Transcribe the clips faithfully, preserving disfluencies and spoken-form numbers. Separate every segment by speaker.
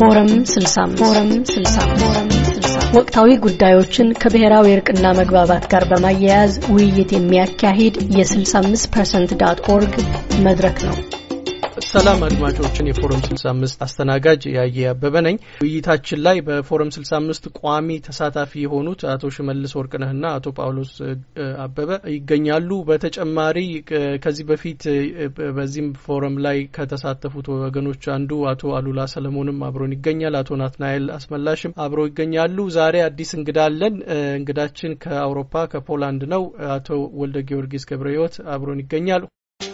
Speaker 1: ፎረም ስልሳ አምስት ፎረም ስልሳ አምስት ወቅታዊ ጉዳዮችን ከብሔራዊ እርቅና መግባባት ጋር በማያያዝ ውይይት የሚያካሂድ የ65 ፐርሰንት ዶት ኦርግ መድረክ ነው።
Speaker 2: ሰላም አድማጮችን የፎረም ስልሳ አምስት አስተናጋጅ ያየ አበበ ነኝ። ውይይታችን ላይ በፎረም ስልሳ አምስት ቋሚ ተሳታፊ የሆኑት አቶ ሽመልስ ወርቅነህና አቶ ጳውሎስ አበበ ይገኛሉ። በተጨማሪ ከዚህ በፊት በዚህም ፎረም ላይ ከተሳተፉት ወገኖች አንዱ አቶ አሉላ ሰለሞንም አብሮን ይገኛል። አቶ ናትናኤል አስመላሽም አብሮ ይገኛሉ። ዛሬ አዲስ እንግዳ አለን። እንግዳችን ከአውሮፓ ከፖላንድ ነው። አቶ ወልደ ጊዮርጊስ ገብረሕይወት አብሮን ይገኛሉ።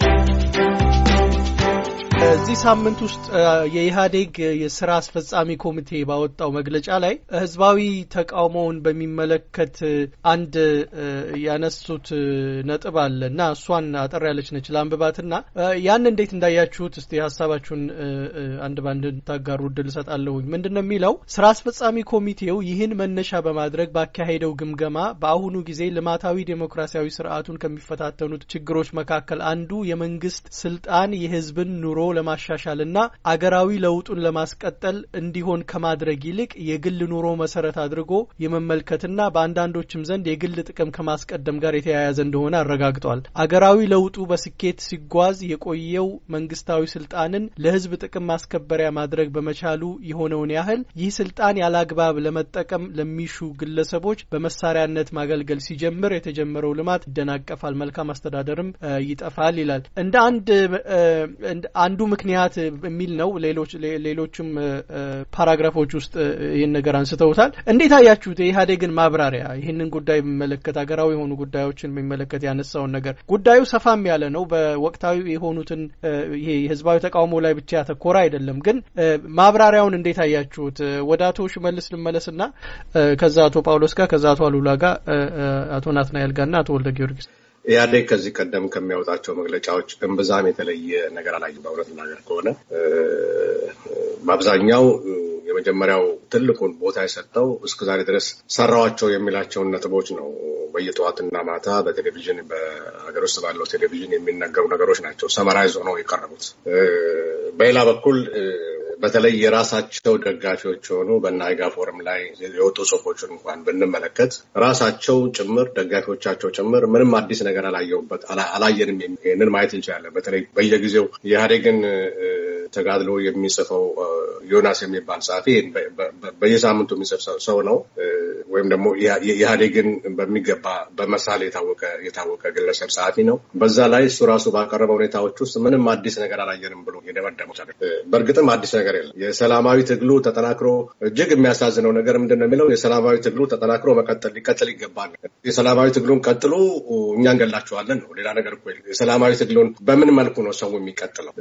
Speaker 2: እዚህ ሳምንት ውስጥ የኢህአዴግ የሥራ አስፈጻሚ ኮሚቴ ባወጣው መግለጫ ላይ ህዝባዊ ተቃውሞውን በሚመለከት አንድ ያነሱት ነጥብ አለና እሷን አጠር ያለች ነች ላንብባትና ያን እንዴት እንዳያችሁት እስቲ ሐሳባችሁን አንድ ባንድ ታጋሩ እድል ሰጣለሁኝ። ምንድነው የሚለው? ስራ አስፈጻሚ ኮሚቴው ይህን መነሻ በማድረግ ባካሄደው ግምገማ በአሁኑ ጊዜ ልማታዊ ዲሞክራሲያዊ ስርዓቱን ከሚፈታተኑት ችግሮች መካከል አንዱ የመንግስት ስልጣን የህዝብን ኑሮ ለማሻሻልና አገራዊ ለውጡን ለማስቀጠል እንዲሆን ከማድረግ ይልቅ የግል ኑሮ መሰረት አድርጎ የመመልከትና በአንዳንዶችም ዘንድ የግል ጥቅም ከማስቀደም ጋር የተያያዘ እንደሆነ አረጋግጧል። አገራዊ ለውጡ በስኬት ሲጓዝ የቆየው መንግስታዊ ስልጣንን ለህዝብ ጥቅም ማስከበሪያ ማድረግ በመቻሉ የሆነውን ያህል ይህ ስልጣን ያላግባብ ለመጠቀም ለሚሹ ግለሰቦች በመሳሪያነት ማገልገል ሲጀምር የተጀመረው ልማት ይደናቀፋል፣ መልካም አስተዳደርም ይጠፋል ይላል። እንደ አንድ አንዱ ምክንያት የሚል ነው። ሌሎች ሌሎችም ፓራግራፎች ውስጥ ይሄን ነገር አንስተውታል። እንዴት አያችሁት የኢህአዴግን ማብራሪያ? ይሄንን ጉዳይ በመለከት አገራዊ የሆኑ ጉዳዮችን በመለከት ያነሳውን ነገር ጉዳዩ ሰፋም ያለ ነው። በወቅታዊ የሆኑትን ይሄ ህዝባዊ ተቃውሞ ላይ ብቻ ያተኮረ አይደለም። ግን ማብራሪያውን እንዴት አያችሁት? ወደ አቶ ሽመልስ ልመለስና ከዛ አቶ ጳውሎስ ጋር ከዛ አቶ አሉላ ጋር አቶ ናትናኤል ጋርና አቶ ወልደ ጊዮርጊስ
Speaker 3: ኢህአዴግ ከዚህ ቀደም ከሚያወጣቸው መግለጫዎች እምብዛም የተለየ ነገር አላየም። በእውነት ነገር ከሆነ በአብዛኛው የመጀመሪያው ትልቁን ቦታ የሰጠው እስከዛሬ ድረስ ሰራዋቸው የሚላቸውን ነጥቦች ነው። በየጠዋትና ማታ በቴሌቪዥን በሀገር ውስጥ ባለው ቴሌቪዥን የሚነገሩ ነገሮች ናቸው ሰመራይዝ ሆነው የቀረቡት። በሌላ በኩል በተለይ የራሳቸው ደጋፊዎች ሆኑ በናይጋ ፎረም ላይ የወጡ ጽሁፎችን እንኳን ብንመለከት ራሳቸው ጭምር ደጋፊዎቻቸው ጭምር ምንም አዲስ ነገር አላየውበት አላየንም የሚልን ማየት እንችላለን። በተለይ በየጊዜው የኢህአዴግን ተጋድሎ የሚጽፈው ዮናስ የሚባል ጻፊ በየሳምንቱ የሚጽፍ ሰው ነው። ወይም ደግሞ የኢህአዴግን በሚገባ በመሳል የታወቀ የታወቀ ግለሰብ ጻፊ ነው። በዛ ላይ እሱ ራሱ ባቀረበው ሁኔታዎች ውስጥ ምንም አዲስ ነገር አላየንም ብሎ የደመደመው ጻፊ በእርግጥም አዲስ ነገር የለም። የሰላማዊ ትግሉ ተጠናክሮ እጅግ የሚያሳዝነው ነገር ምንድነው የሚለው የሰላማዊ ትግሉ ተጠናክሮ መቀጠል ሊቀጥል ይገባል። የሰላማዊ ትግሉን ቀጥሉ እኛ እንገላቸዋለን ነው። ሌላ ነገር እኮ የለም። የሰላማዊ ትግሉን በምን መልኩ ነው ሰው የሚቀጥለው?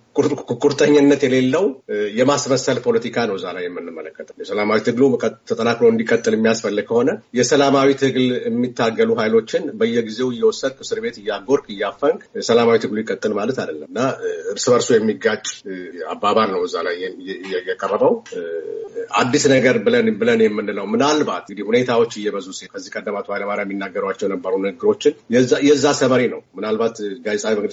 Speaker 3: ቁርጠኝነት የሌለው የማስመሰል ፖለቲካ ነው እዛ ላይ የምንመለከተው። የሰላማዊ ትግሉ ተጠናክሮ እንዲቀጥል የሚያስፈልግ ከሆነ የሰላማዊ ትግል የሚታገሉ ኃይሎችን በየጊዜው እየወሰድክ እስር ቤት እያጎርክ እያፈንክ ሰላማዊ ትግሉ ይቀጥል ማለት አይደለምና እርስ በርሱ የሚጋጭ አባባል ነው እዛ ላይ የቀረበው። አዲስ ነገር ብለን ብለን የምንለው ምናልባት እንግዲህ ሁኔታዎች እየበዙ ሲል ከዚህ ቀደም አቶ ኃይለማርያም የሚናገሯቸው የነበሩ ንግግሮችን የዛ ሰመሪ ነው። ምናልባት ጋዜጣዊ መግለጫ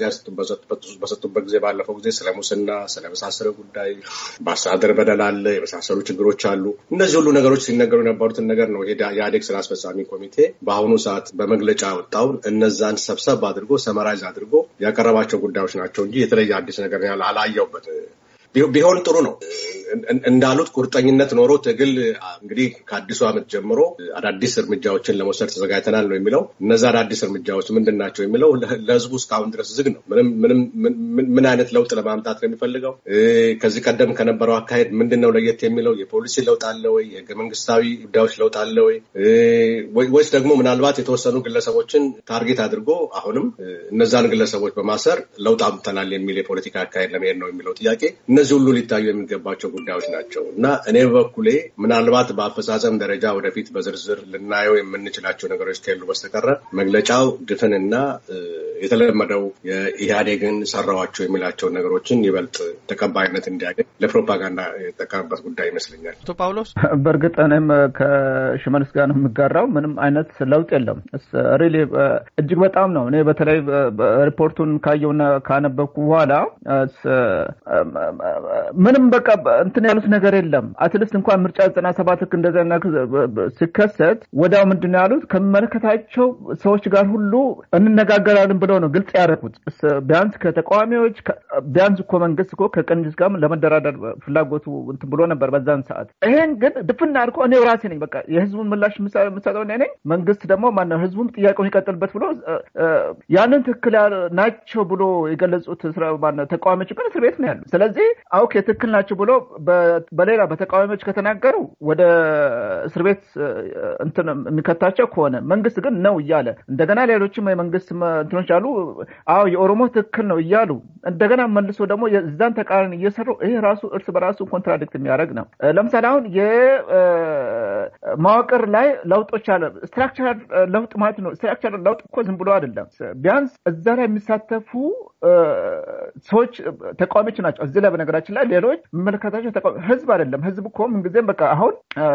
Speaker 3: በሰጡበት ጊዜ ባለፈው ጊዜ ስለ ሙስና ስለመሳሰለ ጉዳይ በአስተዳደር በደል አለ፣ የመሳሰሉ ችግሮች አሉ። እነዚህ ሁሉ ነገሮች ሲነገሩ የነበሩትን ነገር ነው የኢህአዴግ ስራ አስፈጻሚ ኮሚቴ በአሁኑ ሰዓት በመግለጫ ወጣው እነዛን ሰብሰብ አድርጎ ሰመራይዝ አድርጎ ያቀረባቸው ጉዳዮች ናቸው እንጂ የተለየ አዲስ ነገር አላየውበት። ቢሆን ጥሩ ነው። እንዳሉት ቁርጠኝነት ኖሮ ትግል እንግዲህ ከአዲሱ ዓመት ጀምሮ አዳዲስ እርምጃዎችን ለመውሰድ ተዘጋጅተናል ነው የሚለው። እነዛ አዳዲስ እርምጃዎች ምንድናቸው የሚለው ለህዝቡ እስካሁን ድረስ ዝግ ነው። ምንም ምንም ምን አይነት ለውጥ ለማምጣት ነው የሚፈልገው? ከዚህ ቀደም ከነበረው አካሄድ ምንድነው ለየት የሚለው? የፖሊሲ ለውጥ አለ ወይ? የህገ መንግስታዊ ጉዳዮች ለውጥ አለ ወይ? ወይስ ደግሞ ምናልባት የተወሰኑ ግለሰቦችን ታርጌት አድርጎ አሁንም እነዛን ግለሰቦች በማሰር ለውጥ አምጥተናል የሚል የፖለቲካ አካሄድ ለመሄድ ነው የሚለው ጥያቄ እነዚህ ሁሉ ሊታዩ የሚገባቸው ጉዳዮች ናቸው እና እኔ በኩሌ ምናልባት በአፈጻጸም ደረጃ ወደፊት በዝርዝር ልናየው የምንችላቸው ነገሮች ከሌሉ በስተቀር መግለጫው ድፍንና የተለመደው የኢህአዴግን ሰራዋቸው የሚላቸው ነገሮችን ይበልጥ ተቀባይነት እንዲያገኝ ለፕሮፓጋንዳ የተጠቀመበት ጉዳይ ይመስለኛል።
Speaker 2: አቶ ጳውሎስ
Speaker 4: በእርግጥ እኔም ከሽመልስ ጋር ነው የምጋራው። ምንም አይነት ለውጥ የለም። ሪሊ እጅግ በጣም ነው። እኔ በተለይ ሪፖርቱን ካየውና ካነበብኩ በኋላ ምንም በቃ እንትን ያሉት ነገር የለም አትሊስት እንኳን ምርጫ ዘጠና ሰባት እንደዛና ሲከሰት ወዳው ምንድነው ያሉት ከመለከታቸው ሰዎች ጋር ሁሉ እንነጋገራለን ብለው ነው ግልጽ ያደረጉት ቢያንስ ከተቃዋሚዎች ቢያንስ እኮ መንግስት እኮ ከቀንጅስ ጋር ለመደራደር ፍላጎቱ እንትን ብሎ ነበር በዛን ሰዓት ይሄን ግን ድፍና አርቆ እኔ ራሴ ነኝ በቃ የህዝቡን ምላሽ ምሳሌው እኔ ነኝ መንግስት ደግሞ ማነው ህዝቡን ጥያቄውን ይቀጥልበት ብሎ ያንን ትክክል ናቸው ብሎ የገለጹት ማነው ተቃዋሚዎች ግን እስር ቤት ነው ያሉት ስለዚህ ኦኬ ትክክል ናቸው ብሎ በሌላ በተቃዋሚዎች ከተናገሩ ወደ እስር ቤት እንትን የሚከታቸው ከሆነ መንግስት ግን ነው ይያለ እንደገና ሌሎችም የመንግስት እንትኖች አሉ አው የኦሮሞ ትክክል ነው ይያሉ እንደገና መልሶ ደግሞ የዛን ተቃራኒ እየሰሩ ይሄ ራሱ እርስ በራሱ ኮንትራዲክት የሚያደርግ ነው ለምሳሌ አሁን የማወቅር ላይ ለውጦች አለ ስትራክቸራል ለውጥ ማለት ነው ስትራክቸራል ለውጥ እኮ ዝም ብሎ አይደለም ቢያንስ እዛ ላይ የሚሳተፉ ሰዎች ተቃዋሚዎች ናቸው እዚህ ላይ በነገራችን ላይ ሌሎች መመለከታቸው ተቃዋሚ ህዝብ አይደለም ህዝብ እኮ ምን ጊዜም በቃ አሁን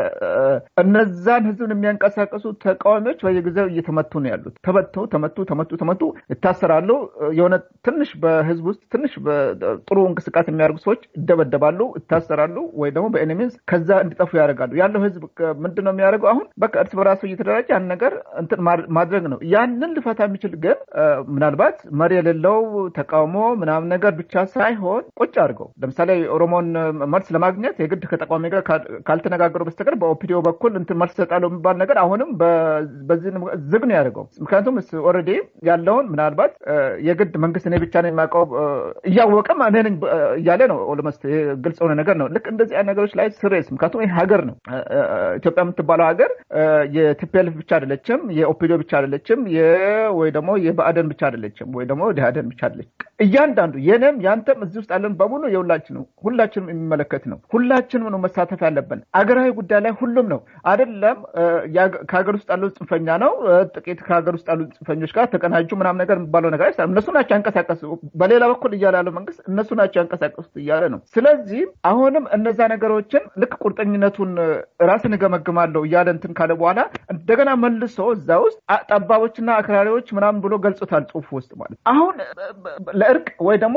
Speaker 4: እነዛን ህዝብን የሚያንቀሳቀሱ ተቃዋሚዎች በየጊዜው እየተመቱ ነው ያሉት ተበተው ተመቱ ተመቱ ተመቱ ይታሰራሉ የሆነ ትንሽ በህዝብ ውስጥ ትንሽ ጥሩ እንቅስቃሴ የሚያደርጉ ሰዎች ይደበደባሉ ይታሰራሉ ወይ ደግሞ በኤኒሚስ ከዛ እንዲጠፉ ያደርጋሉ ያለው ህዝብ ምንድነው የሚያደርገው አሁን በቃ እርስ በራሱ እየተደራጀ ያን ነገር እንትን ማድረግ ነው ያንን ልፈታ የሚችል ግን ምናልባት መሪ የሌለው ተቃውሞ ምናምን ነገር ብቻ ሳይሆን ቁጭ አድርገው ለምሳሌ ኦሮሞን መልስ ለማግኘት የግድ ከተቃዋሚ ጋር ካልተነጋገሩ በስተቀር በኦፒዲዮ በኩል እንትን መልስ ሰጣለው የሚባል ነገር አሁንም በዚህ ዝግ ነው ያደርገው ምክንያቱም እሱ ኦሬዲ ያለውን ምናልባት የግድ መንግስት ነው ብቻ ነው የሚያቀው እያወቀም እኔ ነኝ እያለ ነው ኦልሞስት ግልጽ ሆነ ነገር ነው ልክ እንደዚህ አይነት ነገሮች ላይ ስሬስ ምክንያቱም ይሄ ሀገር ነው ኢትዮጵያ የምትባለው ሀገር የቲፒኤልኤፍ ብቻ አይደለችም የኦፒዲዮ ብቻ አይደለችም ወይ ደግሞ የባዕደን ብቻ አይደለችም ወይ ደግሞ ዲሃደን ብቻ አይደለችም እያንዳንዱ የኔም ያንተም እዚህ ውስጥ አለን በሙሉ የሁላችን ነው ሁላችንም የሚመለከት ነው ሁላችንም ነው መሳተፍ ያለብን አገራዊ ጉዳይ ላይ ሁሉም ነው አይደለም ከሀገር ውስጥ ያለው ጽንፈኛ ነው ጥቂት ከሀገር ውስጥ ያለው ጽንፈኞች ጋር ተቀናጁ ምናምን ነገር የሚባለው ነገር አይደለም እነሱ ናቸው ያንቀሳቀሱ በሌላ በኩል እያለ ያለው መንግስት እነሱ ናቸው ያንቀሳቀሱት እያለ ነው ስለዚህ አሁንም እነዛ ነገሮችን ልክ ቁርጠኝነቱን ራስን ገመግማለሁ እያለ እንትን ካለ በኋላ እንደገና መልሶ እዛ ውስጥ ጠባቦችና አክራሪዎች ምናምን ብሎ ገልጾታል ጽሁፍ ውስጥ ማለት አሁን ለእርቅ ወይ ደግሞ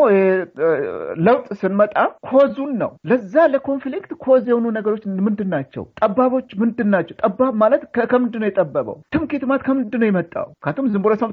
Speaker 4: ለውጥ ስንመጣ ኮዙን ነው ለዛ ለኮንፍሊክት ኮዝ የሆኑ ነገሮች ምንድናቸው ጠባቦች ምንድናቸው ጠባብ ማለት ከምንድን ነው የጠበበው ትምክህት ማለት ከምንድን ነው የመጣው ካቱም ዝም ብሎ ሰው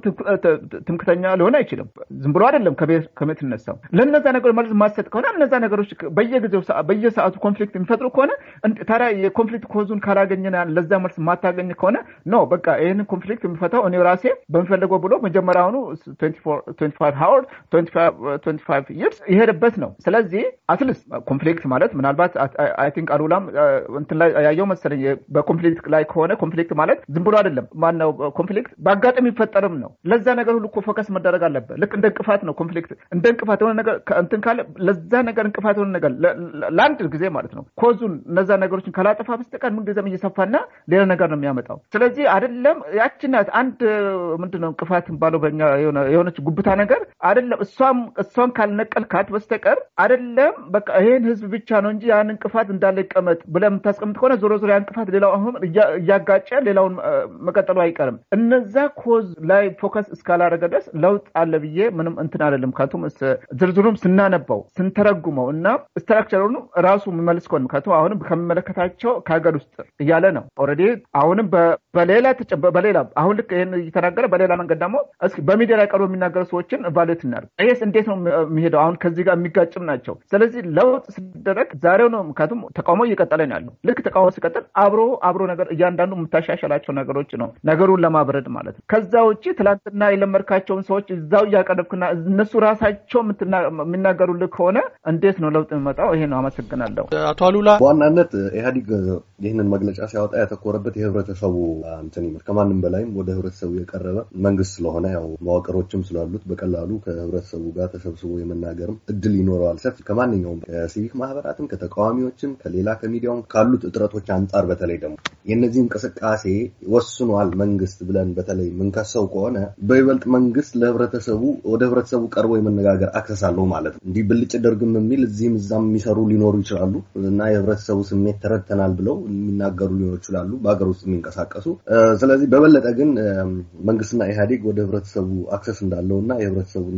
Speaker 4: ትምክህተኛ ሊሆን አይችልም ዝም ብሎ አይደለም ከመት ተነሳው ለነዛ ነገሮች ማለት ማሰጥ ከሆነ እነዛ ነገሮች በየጊዜው በየሰዓቱ ኮንፍሊክት የሚፈጥሩ ከሆነ ታዲያ የኮንፍሊክት ኮዙን ካላገኘና ለዛ መልስ ማታገኝ ከሆነ ነው በቃ ይሄን ኮንፍሊክት የሚፈታው እኔ ራሴ በመፈለገው ብሎ መጀመሪያውኑ twenty-five hours twenty-five years ይሄድበት ነው ስለዚህ አትሊስት ኮንፍሊክት ማለት ምናልባት አይ ቲንክ አሉላም እንትን ላይ ያየው መሰለኝ በኮንፍሊክት ላይ ከሆነ ኮንፍሊክት ማለት ዝም ብሎ አይደለም ማነው ኮንፍሊክት በአጋጣሚ ይፈጠርም ነው ለዛ ነገር ሁሉ ፎከስ መደረግ አለበት ልክ እንደ እንቅፋት ነው ኮንፍሊክት እንደ እንቅፋት የሆነ ነገር እንትን ካለ ለዛ ነገር እንቅፋት የሆነ ነገር ለአንድ ጊዜ ማለት ነው ኮዙን እነዛ ነገሮችን ካላጠፋ በስተቀር ምን ጊዜም እየሰፋና ሌላ ነገር ነው የሚያመጣው ስለዚህ አይደለም ያቺናት አንድ ምንድነው እንቅፋት ባለው በእኛ የሆነ የሆነች ጉብታ ነገር አይደለም እሷም እሷን ካልነቀልካት በስተቀር አይደለም በቃ ይሄን ህዝብ ብቻ ነው እንጂ ያን እንቅፋት እንዳለ ይቀመጥ ብለም ታስቀምጥ ከሆነ ዞሮ ዞሮ ያን እንቅፋት ሌላው አሁን ያጋጨ ሌላውን መቀጠሉ አይቀርም እነዛ ኮዝ ላይ ፎከስ እስካላረገ ድረስ ለውጥ አለ ብዬ ምንም እንትን አይደለም ካቱም ዝርዝሩም ስናነባው ስንተረጉመው እና ስትራክቸሩን ራሱ የሚመልስ ከሆነ ካቱም አሁንም ከመመለከታቸው ከሀገር ውስጥ እያለ ነው ኦሬዲ አሁንም በሌላ በሌላ አሁን ልክ ይሄን እየተናገረ በሌላ መንገድ ደግሞ እስኪ በሚዲያ ላይ ቀርቦ የሚናገሩ ሰዎችን ቫሉዌት እናድርግ ይሄስ እንዴት ነው የሚሄደው አሁን ከዚህ ጋር የሚጋጭም ናቸው ስለዚህ ለውጥ ሲደረግ ዛሬው ነው ካቱም ተቃውሞ እየቀጠለ ነው ያለው ልክ ተቃውሞ ሲቀጥል አብሮ አብሮ ነገር እያንዳንዱ የምታሻሻላቸው ነገሮች ነው ነገሩን ለማብረድ ማለት ነው ከዛ ውጪ ትላንትና የለመርካቸውን ሰዎች እዛው ያቀርብክና እነሱ ራሳቸው የሚናገሩልህ ከሆነ እንዴት ነው ለውጥ የሚመጣው ይሄ ነው አመሰግናለሁ
Speaker 2: አቶ አሉላ
Speaker 5: በዋናነት ኢህአዲግ ይህንን መግለጫ ሲያወጣ ያተኮረበት የህብረተሰቡ እንትን ይመር ከማንም በላይም ወደ ህብረተሰቡ የቀረበ መንግስት ስለሆነ ያው መዋቅሮችም ስላሉት በቀላሉ ከህብረተሰቡ ጋር ተሰብስቦ የመናገርም እድል ይኖረዋል ሰፊ ከማንኛውም ከሲቪክ ማህበራትም ከተቃዋሚዎችም ከሌላ ከሚዲያውም ካሉት እጥረቶች አንፃር በተለይ ደግሞ የነዚህ እንቅስቃሴ ወስኗል መንግስት ብለን በተለይ ምንከሰው ከሆነ በይበልጥ መንግስት ለህብረተሰቡ ወደ ህብረተሰቡ ቀርቦ የመነጋገር አክሰስ አለው ማለት ነው እንዲህ ብልጭ ደርግም የሚል እዚህም እዛም የሚሰሩ ሊኖሩ ይችላሉ እና የህብረተሰቡ ስሜት ተረድተናል ብለው የሚናገሩ ሊኖሩ ይችላሉ በአገር ውስጥ የሚንቀሳቀሱ ስለዚህ በበለጠ ግን መንግስትና ኢህአዲግ ወደ ህብረተሰቡ አክሰስ እንዳለውና የህብረተሰቡን እንትን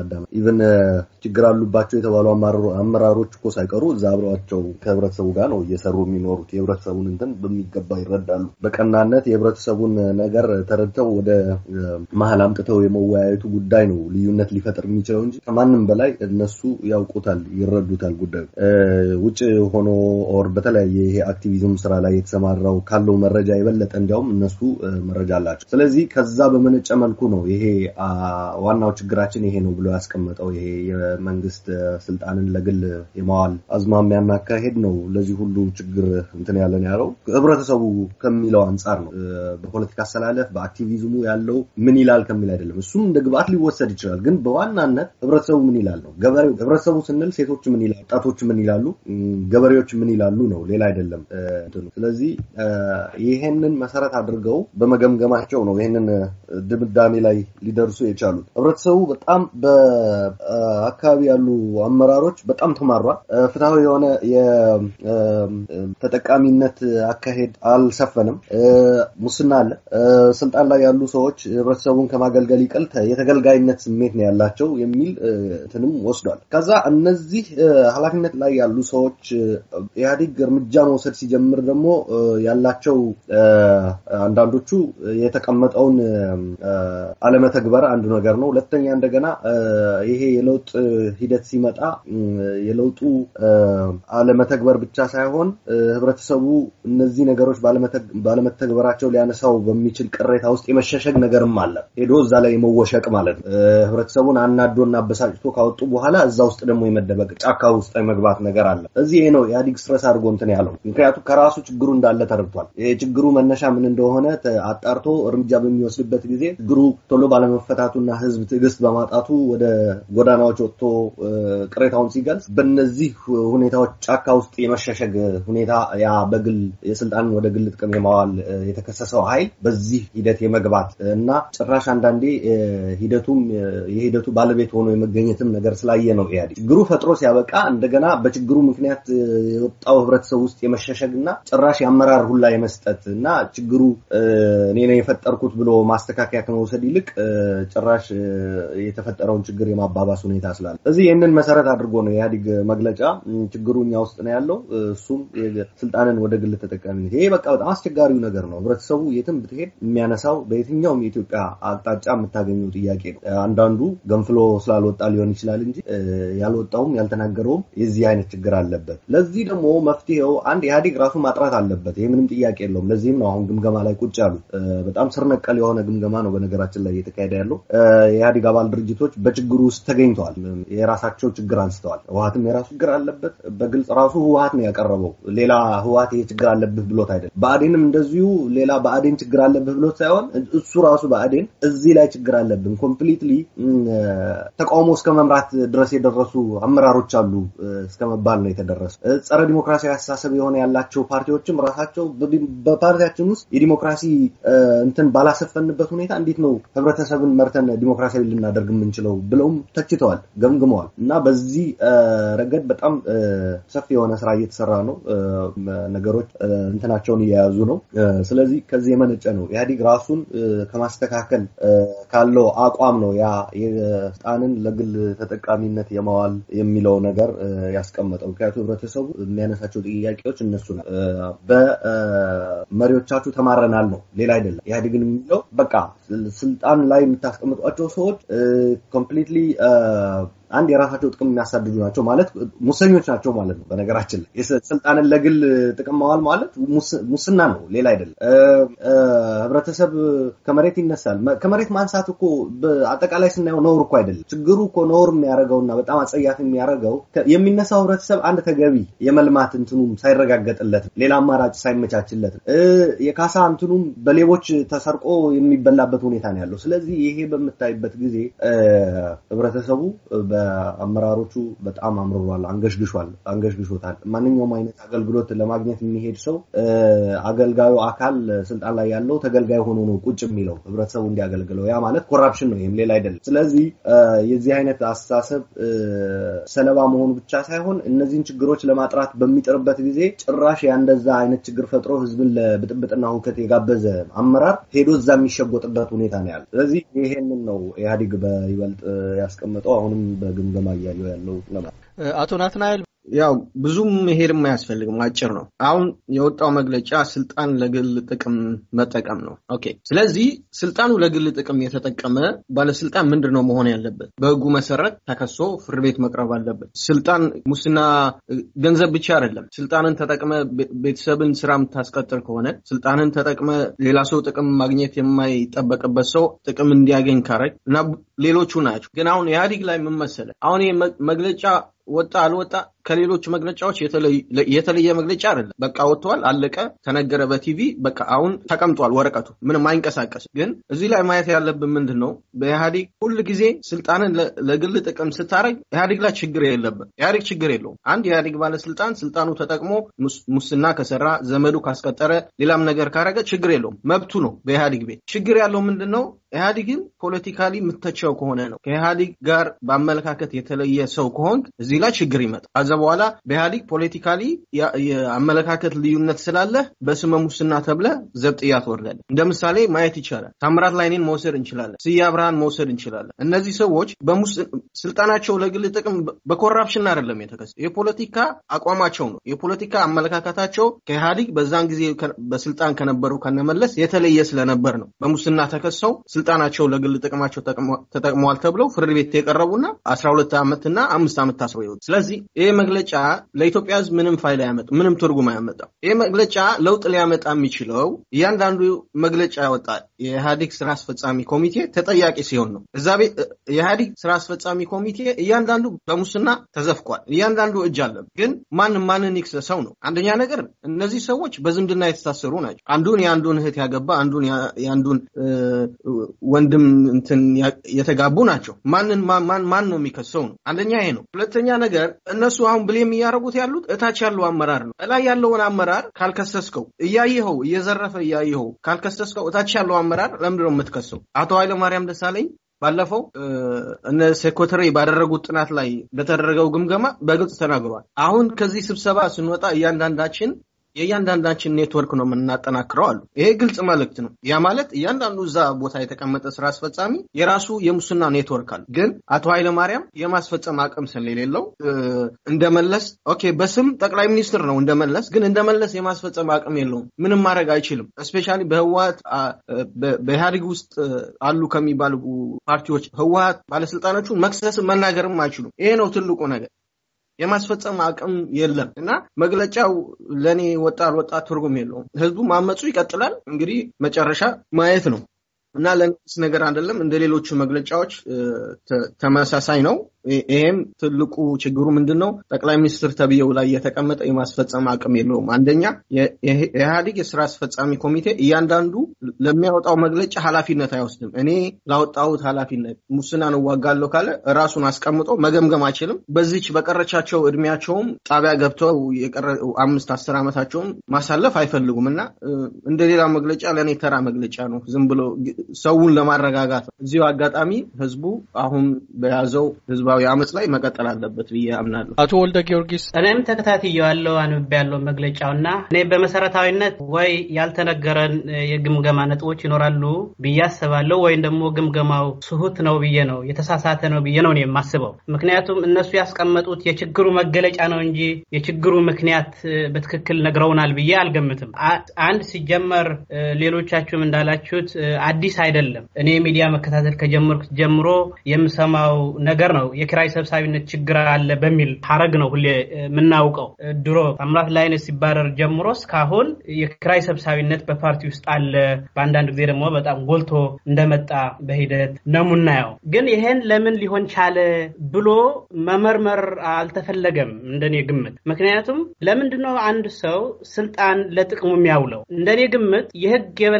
Speaker 5: ማዳመጥ ኢቭን ችግር አሉባቸው የተባሉ አመራሮች እኮ ሳይቀሩ እዛ አብረዋቸው ከህብረተሰቡ ጋር ነው እየሰሩ የሚኖሩት የህብረተሰቡን እንትን በሚገባ ይረዳሉ በቀናነት የህብረተሰቡን ነገር ተረድተው ወደ መሀል አምጥተው የመወያየቱ ጉዳይ ነው ልዩነት ሊፈጥር የሚችለው እንጂ ከማንም በላይ እነሱ ያውቁታል ይረዱታል ጉዳዩ ውጭ ሆኖ ኦር በተለያየ ይሄ አክቲቪዝም ስራ ላይ የተሰማራው ካለው መረጃ የበለጠ እንዲያውም እነሱ መረጃ አላቸው ስለዚህ ከዛ በመነጨ መልኩ ነው ይሄ ዋናው ችግራችን ይሄ ነው ብሎ ያስቀመጠው ይሄ የመንግስት ስልጣንን ለግል የማዋል አዝማሚያና አካሄድ ነው ለዚህ ሁሉ ችግር እንትን ያለን ያለው ህብረተሰቡ ከሚለው አንፃር ነው በፖለቲካ አሰላለፍ በአክቲቪዝሙ ያለው ምን ይላል ከሚል አይደለም እሱም እንደ ግብአት ሊወሰድ ይችላል ግን በዋናነት ህብረተሰቡ ምን ይላል ነው ገበሬው ህብረተሰቡ ስንል ሴቶች ምን ይላሉ ወጣቶች ምን ይላሉ ገበሬዎች ምን ይላሉ ነው ሌላ አይደለም ስለዚህ ይሄንን መሰረት አድርገው በመገምገማቸው ነው ይሄንን ድምዳሜ ላይ ሊደርሱ የቻሉት ህብረተሰቡ በጣም በአካባቢ ያሉ አመራሮች በጣም ተማሯል ፍትሃዊ የሆነ የተጠቃሚነት አካሄድ አልሰፈንም ሙስና አለ ስልጣን ላይ ያሉ ሰዎች ህብረተሰቡን ከማገልገል ይቀልተ የተገልጋይነት ስሜት ነው ያላቸው የሚል እንትንም ወስዷል ከዛ እነዚህ ኃላፊነት ላይ ያሉ ሰዎች ኢህአዴግ እርምጃ መውሰድ ሲጀምር ደግሞ ያላቸው አንዳንዶቹ የተቀመጠውን አለመተግበር አንዱ ነገር ነው ሁለተኛ እንደገና ይሄ የለውጥ ሂደት ሲመጣ የለውጡ አለመተግበር ብቻ ሳይሆን ህብረተሰቡ እነዚህ ነገሮች ባለመተግበራቸው ሊያነሳው በሚችል ቅሬታ ውስጥ የመሸሸግ ነገርም አለ ሄዶ እዛ ላይ የመወሸቅ ማለት ነው ህብረተሰቡን አናዶና አበሳጭቶ ካወጡ በኋላ እዛ ውስጥ ደግሞ የመደበቅ ጫካ ውስጥ የመግባት ነገር አለ እዚህ ይሄ ነው ኢህአዴግ ስትረስ አድርጎ እንትን ያለው ምክንያቱም ከራሱ ችግሩ እንዳለ ተረድቷል የችግሩ መነሻ ምን እንደሆነ አጣርቶ እርምጃ በሚወስድበት ጊዜ ችግሩ ቶሎ ባለመፈታቱና ህዝብ ትዕግስት በማጣቱ ወደ ጎዳናዎች ወጥቶ ቅሬታውን ሲገልጽ በእነዚህ ሁኔታዎች ጫካ ውስጥ የመሸሸግ ሁኔታ ያ በግል የስልጣንን ወደ ግል ጥቅም የማዋል የተከሰሰው ኃይል በዚህ ሂደት የመግባት እና ጭራሽ አንዳንዴ ሂደቱም የሂደቱ ባለቤት ሆኖ የመገኘትም ነገር ስላየ ነው ኢህአዴግ ችግሩ ፈጥሮ ሲያበቃ እንደገና በችግሩ ምክንያት የወጣው ህብረተሰብ ውስጥ የመሸሸግና ጭራሽ ያመራር ሁላ የመስጠትና ችግሩ እኔ ነኝ የፈጠርኩት ብሎ ማስተካከያ ከመውሰድ ይልቅ ጭራሽ የተፈጠረውን ችግር የማባባስ ሁኔታ ስላለ እዚህ ይሄንን መሰረት አድርጎ ነው ኢህአዴግ መግለጫ ችግሩኛ ውስጥ ነው ያለው እሱም ስልጣንን ወደ ግል ተጠቃሚነት ይሄ በቃ በጣም አስቸጋሪው ነገር ነው ህብረተሰቡ የትም ብትሄድ የሚያነሳው በየትኛውም የኢትዮጵያ አቅጣጫ የምታገኙት ጥያቄ ነው አንዳንዱ ገንፍሎ ስላልወጣ ሊሆን ይችላል እንጂ ያልወጣውም ያልተናገረውም የዚህ አይነት ችግር አለበት ለዚህ ደግሞ መፍትሄው አንድ ኢህአዴግ ራሱ ማጥራት አለበት ይሄ ምንም ጥያቄ የለውም ለዚህም ነው አሁን ግምገማ ላይ ቁጭ ያሉት በጣም ስር ነቀል የሆነ ግምገማ ነው በነገራችን ላይ እየተካሄደ ያለው የኢህአዴግ አባል ድርጅቶች በችግሩ ውስጥ ተገኝተዋል የራሳቸው ችግር አንስተዋል ህወሓትም የራሱ ችግር አለበት በግልጽ ራሱ ህወሓት ነው ያቀረበው ሌላ ህወሓት ይሄ ችግር አለበት ብሎት አይደለም በአዴንም እንደዚሁ ሌላ በአዴን ችግር አለበት ብሎት ሳይሆን እሱ ራሱ በአዴን እዚህ ላይ ችግር አለብን ኮምፕሊትሊ ተቃውሞ እስከ መምራት ድረስ የደረሱ አመራሮች አሉ እስከመባል ነው የተደረሰ ጸረ ዲሞክራሲያዊ አስተሳሰብ የሆነ ያላቸው ፓርቲዎችም ራሳቸው በፓርቲያችን ውስጥ የዲሞክራሲ እንትን ባላሰፈንበት ሁኔታ እንዴት ነው ህብረተሰብን መርተን ዲሞክራሲያዊ ልናደርግ የምንችለው ብለውም ተችተዋል ገምግመዋል እና በዚህ ረገድ በጣም ሰፊ የሆነ ስራ እየተሰራ ነው ነገሮች እንትናቸውን እየያዙ ነው ስለዚህ ከዚህ የመነጨ ነው ኢህአዴግ ራሱን ከማስተካከል ካለው አቋም ነው ያ የስልጣንን ለግል ተጠቃሚነት የማዋል የሚለው ነገር ያስቀመጠው ምክንያቱም ህብረተሰቡ የሚያነሳቸው ጥያቄዎች እነሱ ነው በመሪዎቻችሁ ተማረናል ነው ሌላ አይደለም ኢህአዴግን የሚለው በቃ ስልጣን ላይ የምታስቀምጧቸው ሰዎች ኮምፕሊትሊ አንድ የራሳቸው ጥቅም የሚያሳድዱ ናቸው ማለት ሙሰኞች ናቸው ማለት ነው በነገራችን ላይ ስልጣንን ለግል ጥቅም ማዋል ማለት ሙስና ነው ሌላ አይደለም ህብረተሰብ ከመሬት ይነሳል ከመሬት ማንሳት እኮ በአጠቃላይ ስናየው ነውር እኮ አይደለም ችግሩ እኮ ነውር የሚያረጋውና በጣም አጸያፍ የሚያረጋው የሚነሳው ህብረተሰብ አንድ ተገቢ የመልማት እንትኑም ሳይረጋገጥለት ሌላ አማራጭ ሳይመቻችለት የካሳ እንትኑም በሌቦች ተሰርቆ የሚበላበት ሁኔታ ነው ያለው ስለዚህ ይሄ በመታይበት ጊዜ ህብረተሰቡ በአመራሮቹ በጣም አምርሯል አንገሽግሿል አንገሽግሾታል ማንኛውም አይነት አገልግሎት ለማግኘት የሚሄድ ሰው አገልጋዩ አካል ስልጣን ላይ ያለው ተገልጋይ ሆኖ ነው ቁጭ የሚለው ህብረተሰቡ እንዲያገልግለው ያ ማለት ኮራፕሽን ነው ይሄም ሌላ አይደለም ስለዚህ የዚህ አይነት አስተሳሰብ ሰለባ መሆኑ ብቻ ሳይሆን እነዚህን ችግሮች ለማጥራት በሚጥርበት ጊዜ ጭራሽ ያንደዛ አይነት ችግር ፈጥሮ ህዝብን ለብጥብጥና ሁከት የጋበዘ አመራር ሄዶ እዛ የሚሸጎጥበት ሁኔታ ነው ያለው ስለዚህ ይሄንን ነው ኢህአዴግ በይበልጥ ያስቀመጠው አሁንም በግምገማ ያለው ያለው ነው
Speaker 2: አቶ ናትናኤል
Speaker 6: ያው ብዙም መሄድም አያስፈልግም አጭር ነው አሁን የወጣው መግለጫ ስልጣን ለግል ጥቅም መጠቀም ነው ኦኬ ስለዚህ ስልጣኑ ለግል ጥቅም የተጠቀመ ባለስልጣን ምንድነው መሆን ያለበት በህጉ መሰረት ተከሶ ፍርድ ቤት መቅረብ አለበት ስልጣን ሙስና ገንዘብ ብቻ አይደለም ስልጣንን ተጠቅመ ቤተሰብን ስራም ታስቀጥል ከሆነ ስልጣንን ተጠቅመ ሌላ ሰው ጥቅም ማግኘት የማይጠበቅበት ሰው ጥቅም እንዲያገኝ ካረግ እና ሌሎቹ ናቸው ግን አሁን ኢህአዴግ ላይ ምን መሰለ አሁን መግለጫ ወጣ አልወጣ ከሌሎች መግለጫዎች የተለየ መግለጫ አይደለም በቃ ወጥቷል አለቀ ተነገረ በቲቪ በቃ አሁን ተቀምጧል ወረቀቱ ምንም አይንቀሳቀስ ግን እዚህ ላይ ማየት ያለብን ምንድነው በኢህአዴግ ሁሉ ጊዜ ስልጣንን ለግል ጥቅም ስታረግ ኢህአዴግ ላይ ችግር የለበት ኢህአዴግ ችግር የለውም አንድ ኢህአዴግ ባለስልጣን ስልጣኑ ተጠቅሞ ሙስና ከሰራ ዘመዱ ካስቀጠረ ሌላም ነገር ካረገ ችግር የለውም መብቱ ነው በኢህአዴግ ቤት ችግር ያለው ምንድነው ኢህአዴግን ፖለቲካሊ ምትተቸው ከሆነ ነው ከኢህአዴግ ጋር በአመለካከት የተለየ ሰው ከሆንክ እዚህ ላይ ችግር ይመጣል ከዛ በኋላ በኢህአዴግ ፖለቲካሊ የአመለካከት ልዩነት ስላለ በስመ ሙስና ተብለ ዘብጥያ ተወርዳለ እንደምሳሌ ማየት ይቻላል ታምራት ላይኔን መውሰድ እንችላለን ስያ ብርሃን መውሰድ እንችላለን እነዚህ ሰዎች በስልጣናቸው ለግል ጥቅም በኮራፕሽን አይደለም የተከሰ የፖለቲካ አቋማቸው ነው የፖለቲካ አመለካከታቸው ከኢህአዴግ በዛን ጊዜ በስልጣን ከነበሩ ከነመለስ የተለየ ስለነበር ነው በሙስና ተከሰው ስልጣናቸው ለግል ጥቅማቸው ተጠቅመዋል ተብለው ፍርድ ቤት የቀረቡና አስራ ሁለት አመትና አምስት አመት ታስረው ይወጡ ስለዚህ ይሄ መግለጫ ለኢትዮጵያ ሕዝብ ምንም ፋይዳ ያመጣ ምንም ትርጉም አያመጣም ይሄ መግለጫ ለውጥ ሊያመጣ የሚችለው እያንዳንዱ መግለጫ ያወጣል የኢህአዴግ ስራ አስፈጻሚ ኮሚቴ ተጠያቂ ሲሆን ነው እዛ የኢህአዴግ ስራ አስፈጻሚ ኮሚቴ እያንዳንዱ በሙስና ተዘፍቋል እያንዳንዱ እጅ አለ ግን ማን ማንን ይክሰሰው ነው አንደኛ ነገር እነዚህ ሰዎች በዝምድና የተሳሰሩ ናቸው አንዱን ያንዱን እህት ያገባ አንዱን ያንዱን ወንድም እንትን የተጋቡ ናቸው ማንን ማን ማን ነው የሚከሰው ነው አንደኛ ይሄ ነው ሁለተኛ ነገር እነሱ አሁን ብሌም ያያረጉት ያሉት እታች ያለው አመራር ነው ላይ ያለውን አመራር ካልከሰስከው እያየኸው እየዘረፈ እያየኸው ካልከሰስከው እታች ያለው አመራር ለምን ነው የምትከሰው አቶ ኃይለ ማርያም ደሳለኝ ባለፈው እነ ሴክሬታሪ ባደረጉት ጥናት ላይ በተደረገው ግምገማ በግልጽ ተናግሯል አሁን ከዚህ ስብሰባ ስንወጣ እያንዳንዳችን የያንዳንዳችን ኔትወርክ ነው የምናጠናክረው አሉ ይሄ ግልጽ መልእክት ነው ያ ማለት እያንዳንዱ እዛ ቦታ የተቀመጠ ስራ አስፈጻሚ የራሱ የሙስና ኔትወርክ አለ ግን አቶ ኃይለ ማርያም የማስፈጸም አቅም ስለሌለው እንደመለስ ኦኬ በስም ጠቅላይ ሚኒስትር ነው እንደመለስ ግን እንደመለስ የማስፈጸም አቅም የለውም ምንም ማድረግ አይችልም ስፔሻሊ በህወሓት በኢህአዴግ ውስጥ አሉ ከሚባሉ ፓርቲዎች ህወሓት ባለስልጣናቹን መክሰስ መናገርም አይችሉም ይሄ ነው ትልቁ ነገር የማስፈጸም አቅም የለም እና መግለጫው ለኔ ወጣ ወጣ ትርጉም የለውም ህዝቡ ማመጹ ይቀጥላል እንግዲህ መጨረሻ ማየት ነው እና ለነስ ነገር አይደለም እንደሌሎቹ መግለጫዎች ተመሳሳይ ነው ይሄም ትልቁ ችግሩ ምንድነው ጠቅላይ ሚኒስትር ተብየው ላይ የተቀመጠ የማስፈጸም አቅም የለውም አንደኛ የኢህአዴግ የስራ አስፈጻሚ ኮሚቴ እያንዳንዱ ለሚያወጣው መግለጫ ኃላፊነት አይወስድም እኔ ላወጣሁት ኃላፊነት ሙስናን ዋጋለው ካለ ራሱን አስቀምጦ መገምገም አይችልም በዚህች በቀረቻቸው እድሜያቸውም ጣቢያ ገብተው የቀረው አምስት አስር አመታቸውን ማሳለፍ አይፈልጉምና እንደሌላ መግለጫ ለኔ ተራ መግለጫ ነው ዝም ብሎ ሰውን ለማረጋጋት እዚሁ አጋጣሚ ህዝቡ አሁን በያዘው ህዝባዊ አመጽ ላይ መቀጠል አለበት ብዬ አምናለሁ
Speaker 2: አቶ ወልደ ጊዮርጊስ
Speaker 7: እኔም ተከታትየዋለሁ አንብቤያለሁ መግለጫውና እኔ በመሰረታዊነት ወይ ያልተነገረን የግምገማ ነጥቦች ይኖራሉ ብያስባለሁ ወይ ደግሞ ግምገማው ስሁት ነው ብዬ ነው የተሳሳተ ነው ብዬ ነው እኔ የማስበው ምክንያቱም እነሱ ያስቀመጡት የችግሩ መገለጫ ነው እንጂ የችግሩ ምክንያት በትክክል ነግረውናል ብዬ አልገምትም አንድ ሲጀመር ሌሎቻችሁም እንዳላችሁት አዲስ አይደለም እኔ ሚዲያ መከታተል ከጀመርኩት ጀምሮ የምሰማው ነገር ነው የክራይ ሰብሳቢነት ችግር አለ በሚል ሐረግ ነው ሁሌ ምናውቀው ድሮ ታምራት ላይኔ ሲባረር ጀምሮ እስካሁን የክራይ ሰብሳቢነት በፓርቲ ውስጥ አለ በአንዳንድ ጊዜ ደግሞ በጣም ጎልቶ እንደመጣ በሂደት ነሙናየው ግን ይሄን ለምን ሊሆን ቻለ ብሎ መመርመር አልተፈለገም እንደኔ ግምት ምክንያቱም ለምንድነው አንድ ሰው ስልጣን ለጥቅሙ የሚያውለው እንደኔ ግምት የህግ የበላይነት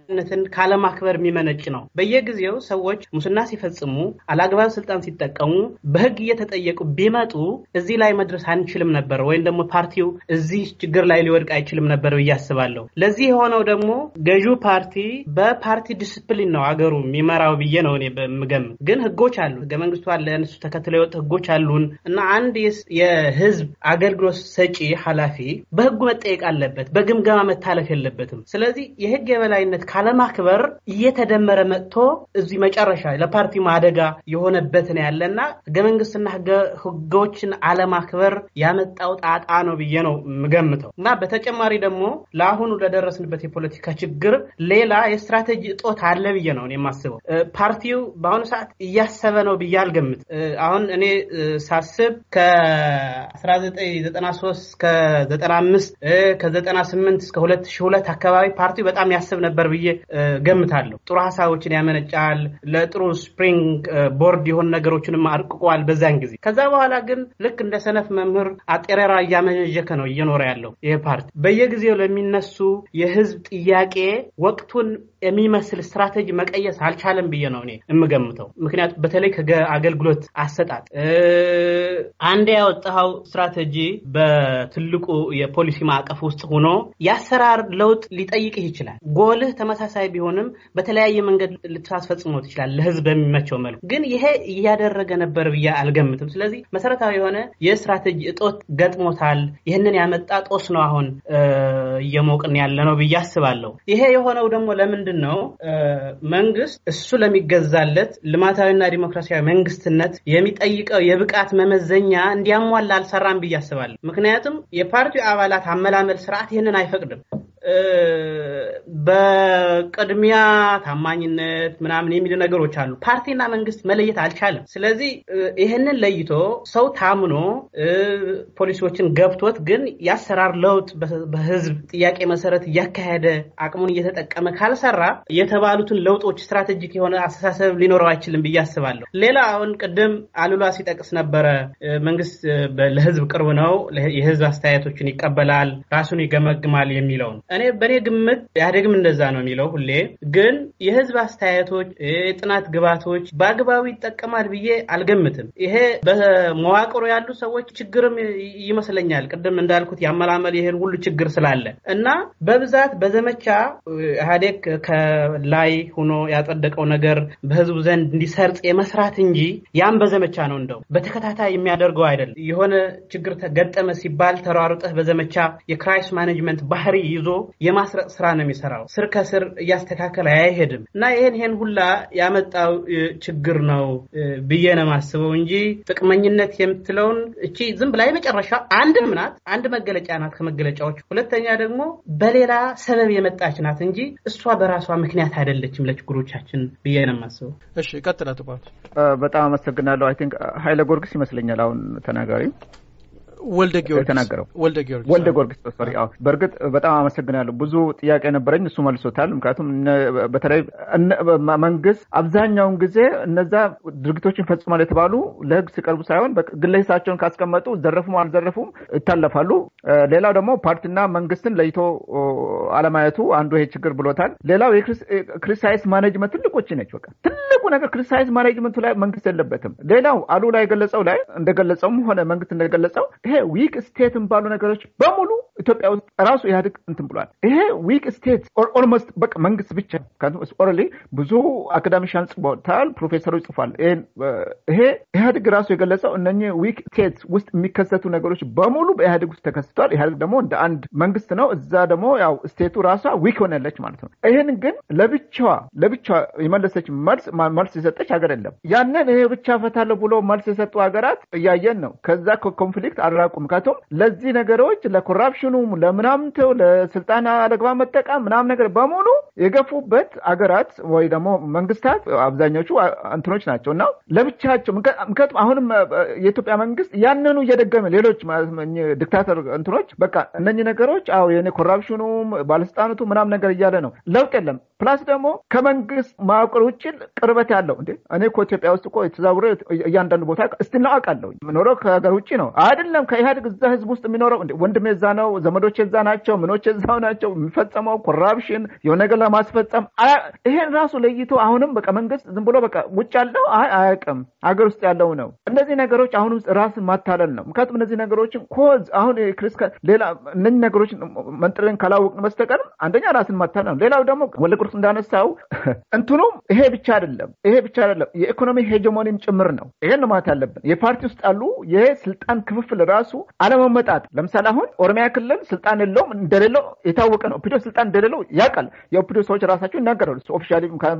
Speaker 7: የበላይነትን ካለማክበር የሚመነጭ ነው። በየጊዜው ሰዎች ሙስና ሲፈጽሙ አላግባብ ስልጣን ሲጠቀሙ በህግ እየተጠየቁ ቢመጡ እዚህ ላይ መድረስ አንችልም ነበር ወይም ደግሞ ፓርቲው እዚህ ችግር ላይ ሊወድቅ አይችልም ነበር ብዬ አስባለሁ። ለዚህ የሆነው ደግሞ ገዢው ፓርቲ በፓርቲ ዲሲፕሊን ነው አገሩ የሚመራው ብዬ ነው እኔ በመገም ግን ህጎች አሉ ህገ መንግስቱ አለ እነሱ ተከትለው የወጡ ህጎች አሉን እና አንድ የህዝብ አገልግሎት ሰጪ ኃላፊ በህጉ መጠየቅ አለበት በግምገማ መታለፍ የለበትም። ስለዚህ የህግ የበላይነት ካለማክበር እየተደመረ መጥቶ እዚህ መጨረሻ ለፓርቲ ማደጋ የሆነበት ነው ያለና ህገ መንግስትና ህጎችን አለማክበር ያመጣው ጣጣ ነው ብዬ ነው ምገምተው እና በተጨማሪ ደግሞ ለአሁኑ ለደረስንበት የፖለቲካ ችግር ሌላ የስትራቴጂ እጦት አለ ብዬ ነው የማስበው። ፓርቲው በአሁኑ ሰዓት እያሰበ ነው ብዬ አልገምት። አሁን እኔ ሳስብ ከ1993 እስከ ዘጠና አምስት ከ98 እስከ ሁለት ሺህ ሁለት አካባቢ ፓርቲው በጣም ያስብ ነበር ብዬ ገምታለሁ። ጥሩ ሐሳቦችን ያመነጫል ለጥሩ ስፕሪንግ ቦርድ የሆነ ነገሮችንም አርቅቋል በዛን ጊዜ። ከዛ በኋላ ግን ልክ እንደ ሰነፍ መምህር አጤራራ ያመነጀከ ነው እየኖረ ያለው ይሄ ፓርቲ። በየጊዜው ለሚነሱ የህዝብ ጥያቄ ወቅቱን የሚመስል ስትራቴጂ መቀየስ አልቻለም ብዬ ነው እኔ እምገምተው። ምክንያቱም በተለይ ከአገልግሎት አሰጣጥ አንድ ያወጣው ስትራቴጂ በትልቁ የፖሊሲ ማዕቀፍ ውስጥ ሆኖ ያሰራር ለውጥ ሊጠይቅህ ይችላል። ጎልህ ተመሳሳይ ቢሆንም በተለያየ መንገድ ልታስፈጽመው ይችላል ለህዝብ በሚመቸው መልኩ። ግን ይሄ እያደረገ ነበር ብዬ አልገምትም። ስለዚህ መሰረታዊ የሆነ የስትራቴጂ እጦት ገጥሞታል። ይሄንን ያመጣ ጦስ ነው አሁን እየሞቅን ያለ ነው ብዬ አስባለሁ። ይሄ የሆነው ደግሞ ለምንድን ነው መንግስት እሱ ለሚገዛለት ልማታዊና ዲሞክራሲያዊ መንግስትነት የሚጠይቀው የብቃት መመዘኛ እንዲያሟላ አልሰራም ብዬ አስባለሁ። ምክንያቱም የፓርቲው አባላት አመላመል ስርዓት ይሄንን አይፈቅድም። በቅድሚያ ታማኝነት ምናምን የሚሉ ነገሮች አሉ። ፓርቲና መንግስት መለየት አልቻለም። ስለዚህ ይሄንን ለይቶ ሰው ታምኖ ፖሊሲዎችን ገብቶት ግን ያሰራር ለውጥ በህዝብ ጥያቄ መሰረት ያካሄደ አቅሙን እየተጠቀመ ካልሰራ የተባሉትን ለውጦች ስትራቴጂክ የሆነ አስተሳሰብ ሊኖረው አይችልም ብዬ አስባለሁ። ሌላ አሁን ቅድም አሉላ ሲጠቅስ ነበረ መንግስት ለህዝብ ቅርብ ነው፣ የህዝብ አስተያየቶችን ይቀበላል፣ ራሱን ይገመግማል የሚለውን እኔ በኔ ግምት ያደግም እንደዛ ነው የሚለው ሁሌ። ግን የህዝብ አስተያየቶች የጥናት ግባቶች በአግባቡ ይጠቀማል ብዬ አልገምትም። ይሄ በመዋቅሩ ያሉ ሰዎች ችግርም ይመስለኛል። ቅድም እንዳልኩት ያመላመል ይሄን ሁሉ ችግር ስላለ እና በብዛት በዘመቻ ኢህአዴግ ከላይ ሆኖ ያጸደቀው ነገር በህዝቡ ዘንድ እንዲሰርጽ የመስራት እንጂ ያም በዘመቻ ነው እንደው በተከታታይ የሚያደርገው አይደለም። የሆነ ችግር ተገጠመ ሲባል ተሯሩጠህ በዘመቻ የክራይስ ማኔጅመንት ባህሪ ይዞ የማስረጽ ስራ ነው የሚሰራው። ስር ከስር እያስተካከለ አይሄድም እና ይሄን ይሄን ሁላ ያመጣው ችግር ነው ብዬ ነው ማስበው እንጂ ጥቅመኝነት የምትለውን እቺ ዝም ብላ የመጨረሻ አንድ ምናት አንድ መገለጫ ናት ከመገለጫዎች። ሁለተኛ ደግሞ በሌላ ሰበብ የመጣች ናት እንጂ እሷ በራሷ ምክንያት አይደለችም ለችግሮቻችን ብዬ ነው ማስበው።
Speaker 2: እሺ ቀጥላቱ ባል
Speaker 4: በጣም አመሰግናለሁ። አይ ቲንክ ኃይለ ጊዮርጊስ ይመስለኛል አሁን ተናጋሪው
Speaker 2: ወልደ ጊዮርጊስ
Speaker 4: ተናገረው
Speaker 2: ወልደ ጊዮርጊስ
Speaker 4: ወልደ ጊዮርጊስ ሶሪ አዎ በርግጥ በጣም አመሰግናለሁ። ብዙ ጥያቄ ነበረኝ እሱ መልሶታል። ምክንያቱም በተለይ መንግስት አብዛኛውን ጊዜ እነዛ ድርጊቶችን ፈጽሟል የተባሉ ለህግ ሲቀርቡ ሳይሆን ግለሰባቸውን ካስቀመጡ ዘረፉም አልዘረፉም ይታለፋሉ። ሌላው ደግሞ ፓርቲና መንግስትን ለይቶ አለማየቱ አንዱ ይሄ ችግር ብሎታል። ሌላው የክሪሳይስ ማኔጅመንት ትልቆች ነች። በቃ ትልቁ ነገር ክሪሳይስ ማኔጅመንቱ ላይ መንግስት የለበትም። ሌላው አሉ ላይ ገለጸው ላይ እንደገለጸውም ሆነ መንግስት እንደገለጸው ይሄ ዊክ ስቴት ባሉ ነገሮች በሙሉ ኢትዮጵያ ውስጥ ራሱ ኢህአዴግ እንትን ብሏል። ይሄ ዊክ ስቴት ኦልሞስት በቃ መንግስት ብቻ ካንቱ ኦርሊ ብዙ አካዳሚሻን ጽፏል፣ ፕሮፌሰሮች ጽፏል። ይሄ ኢህአዴግ ራሱ የገለጸው እነኚህ ዊክ ስቴት ውስጥ የሚከሰቱ ነገሮች በሙሉ በኢህአዴግ ውስጥ ተከስተዋል። ኢህአዴግ ደግሞ እንደ አንድ መንግስት ነው። እዛ ደግሞ ያው ስቴቱ ራሷ ዊክ ሆነለች ማለት ነው። ይሄን ግን ለብቻዋ ለብቻዋ የመለሰች መልስ መልስ የሰጠች ሀገር የለም። ያንን ይሄ ብቻ ፈታለሁ ብሎ መልስ የሰጡ ሀገራት እያየን ነው። ከዛ ኮንፍሊክት አልራቁም። ምክንያቱም ለዚህ ነገሮች ለኮራፕሽኑ ለምናምንተው ለስልጣን አለግባብ መጠቀም ምናምን ነገር በሙሉ የገፉበት አገራት ወይ ደግሞ መንግስታት አብዛኞቹ እንትኖች ናቸውና ለብቻቸው ምክንያቱም አሁንም የኢትዮጵያ መንግስት ያንኑ እየደገመ ሌሎች ዲክታተር እንትኖች በቃ እነኚህ ነገሮች አው የኔ ኮራፕሽኑ ባለስልጣናቱ ምናምን ነገር እያለ ነው። ለውጥ የለም። ፕላስ ደግሞ ከመንግስት ማዕቀር ውጭ ቅርበት ያለው እንዴ እኔ እኮ ኢትዮጵያ ውስጥ እኮ የተዛውረ እያንዳንዱ ቦታ እስቲ ነው አውቃለሁ። ምኖረው ከሀገር ውጭ ነው አይደለም ከኢህአዴግ እዛ ህዝብ ውስጥ የሚኖረው እንዴ ወንድሜ እዛ ነው ዘመዶች እዛ ናቸው ምኖች እዛው ናቸው የሚፈጸመው ኮራፕሽን የሆነ ነገር ለማስፈጸም ይሄን ራሱ ለይቶ አሁንም በቃ መንግስት ዝም ብሎ በቃ ውጭ ያለው አይ አያውቅም ሀገር ውስጥ ያለው ነው እነዚህ ነገሮች አሁንም ራስን ማታለል ነው ምክንያቱም እነዚህ ነገሮችን ኮዝ አሁን ክሪስካ ሌላ እነዚህ ነገሮች መንጥረን ካላወቅን በስተቀር አንደኛ ራስን ማታለል ነው ሌላው ደግሞ ወለቁርስ እንዳነሳው እንትኑ ይሄ ብቻ አይደለም ይሄ ብቻ አይደለም የኢኮኖሚ ሄጀሞኒም ጭምር ነው ይሄን ማለት አለብን የፓርቲ ውስጥ ያሉ የስልጣን ክፍፍል ራሱ አለመመጣጥ ለምሳሌ አሁን ኦሮሚያ ክልል ስልጣን የለውም እንደሌለው የታወቀ ነው ኦፒዲዮ ስልጣን እንደሌለው ያውቃል የኦፒዲዮ ሰዎች ራሳቸው ይናገራሉ ኦፊሻሊ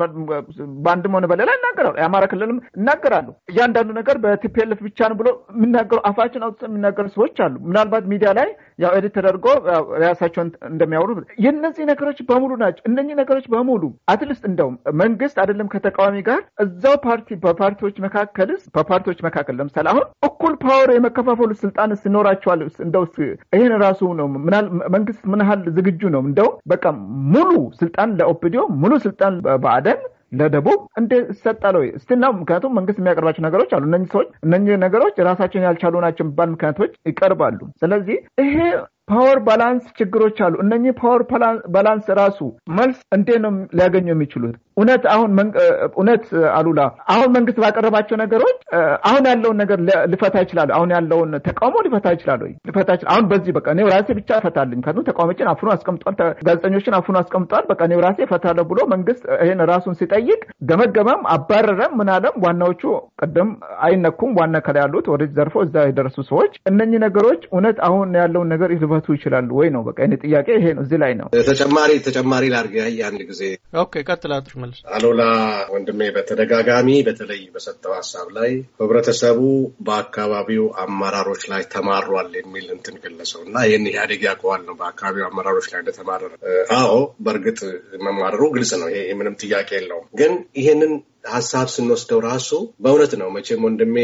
Speaker 4: ባንድም ሆነ በሌላ ይናገራሉ የአማራ ክልልም ይናገራሉ እያንዳንዱ ነገር በቲፒኤልኤፍ ብቻ ነው ብሎ የሚናገሩ አፋችን አውጥተው የሚናገሩ ሰዎች አሉ ምናልባት ሚዲያ ላይ ያው ኤዲት ተደርጎ ራሳቸውን እንደሚያወሩ የነዚህ ነገሮች በሙሉ ናቸው እነኚህ ነገሮች በሙሉ አትሊስት እንደው መንግስት አይደለም ከተቃዋሚ ጋር እዛው ፓርቲ በፓርቲዎች መካከልስ በፓርቲዎች መካከል ለምሳሌ አሁን እኩል ፓወር የመከፋፈሉ ስልጣን ሲኖራቸዋል እንደው ይሄን ራሱ ነው መንግስት ምን ያህል ዝግጁ ነው እንደው በቃ ሙሉ ስልጣን ለኦፒዲዮ ሙሉ ስልጣን በአደን ለደቡብ እንደ ሰጣለው እስቲና ምክንያቱም መንግስት የሚያቀርባቸው ነገሮች አሉ እነኚህ ሰዎች እነኚህ ነገሮች ራሳቸውን ያልቻሉ ናቸው ባል ምክንያቶች ይቀርባሉ ስለዚህ ይሄ ፓወር ባላንስ ችግሮች አሉ እነኚህ ፓወር ባላንስ ራሱ መልስ እንዴት ነው ሊያገኙ የሚችሉት እውነት አሁን እውነት አሉላ አሁን መንግስት ባቀረባቸው ነገሮች አሁን ያለውን ነገር ሊፈታ ይችላል አሁን ያለውን ተቃውሞ ሊፈታ ይችላል ወይ ሊፈታ ይችላል አሁን በዚህ በቃ ነው ራሴ ብቻ ፈታልኝ ካሉ ተቃዋሚዎችን አፍኖ አስቀምጧል ጋዜጠኞችን አፍኖ አስቀምጧል በቃ ነው ራሴ ፈታለሁ ብሎ መንግስት ይሄን ራሱን ሲጠይቅ ገመገመም አባረረም ምናለም ዋናዎቹ ቀደም አይነኩም ዋና ከላይ ያሉት ወደ ዘርፎ እዛ የደረሱ ሰዎች እነኚህ ነገሮች እውነት አሁን ያለውን ነገር ሊፈቱ ይችላል ወይ ነው በቃ እኔ ጥያቄ ይሄ ነው እዚህ ላይ ነው
Speaker 3: ተጨማሪ ተጨማሪ ላርጋ አንድ ጊዜ
Speaker 2: ኦኬ ቀጥላችሁ መልስ
Speaker 3: አሎላ ወንድሜ በተደጋጋሚ በተለይ በሰጠው ሐሳብ ላይ ህብረተሰቡ በአካባቢው አመራሮች ላይ ተማሯል የሚል እንትን ገለጸውና ይሄን ኢህአዴግ ያውቀዋል ነው በአካባቢው አመራሮች ላይ እንደተማረረ አዎ በእርግጥ መማረሩ ግልጽ ነው ይሄ ምንም ጥያቄ የለውም ግን ይሄንን ሐሳብ ስንወስደው ራሱ በእውነት ነው መቼም ወንድሜ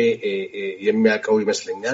Speaker 3: የሚያቀው ይመስለኛል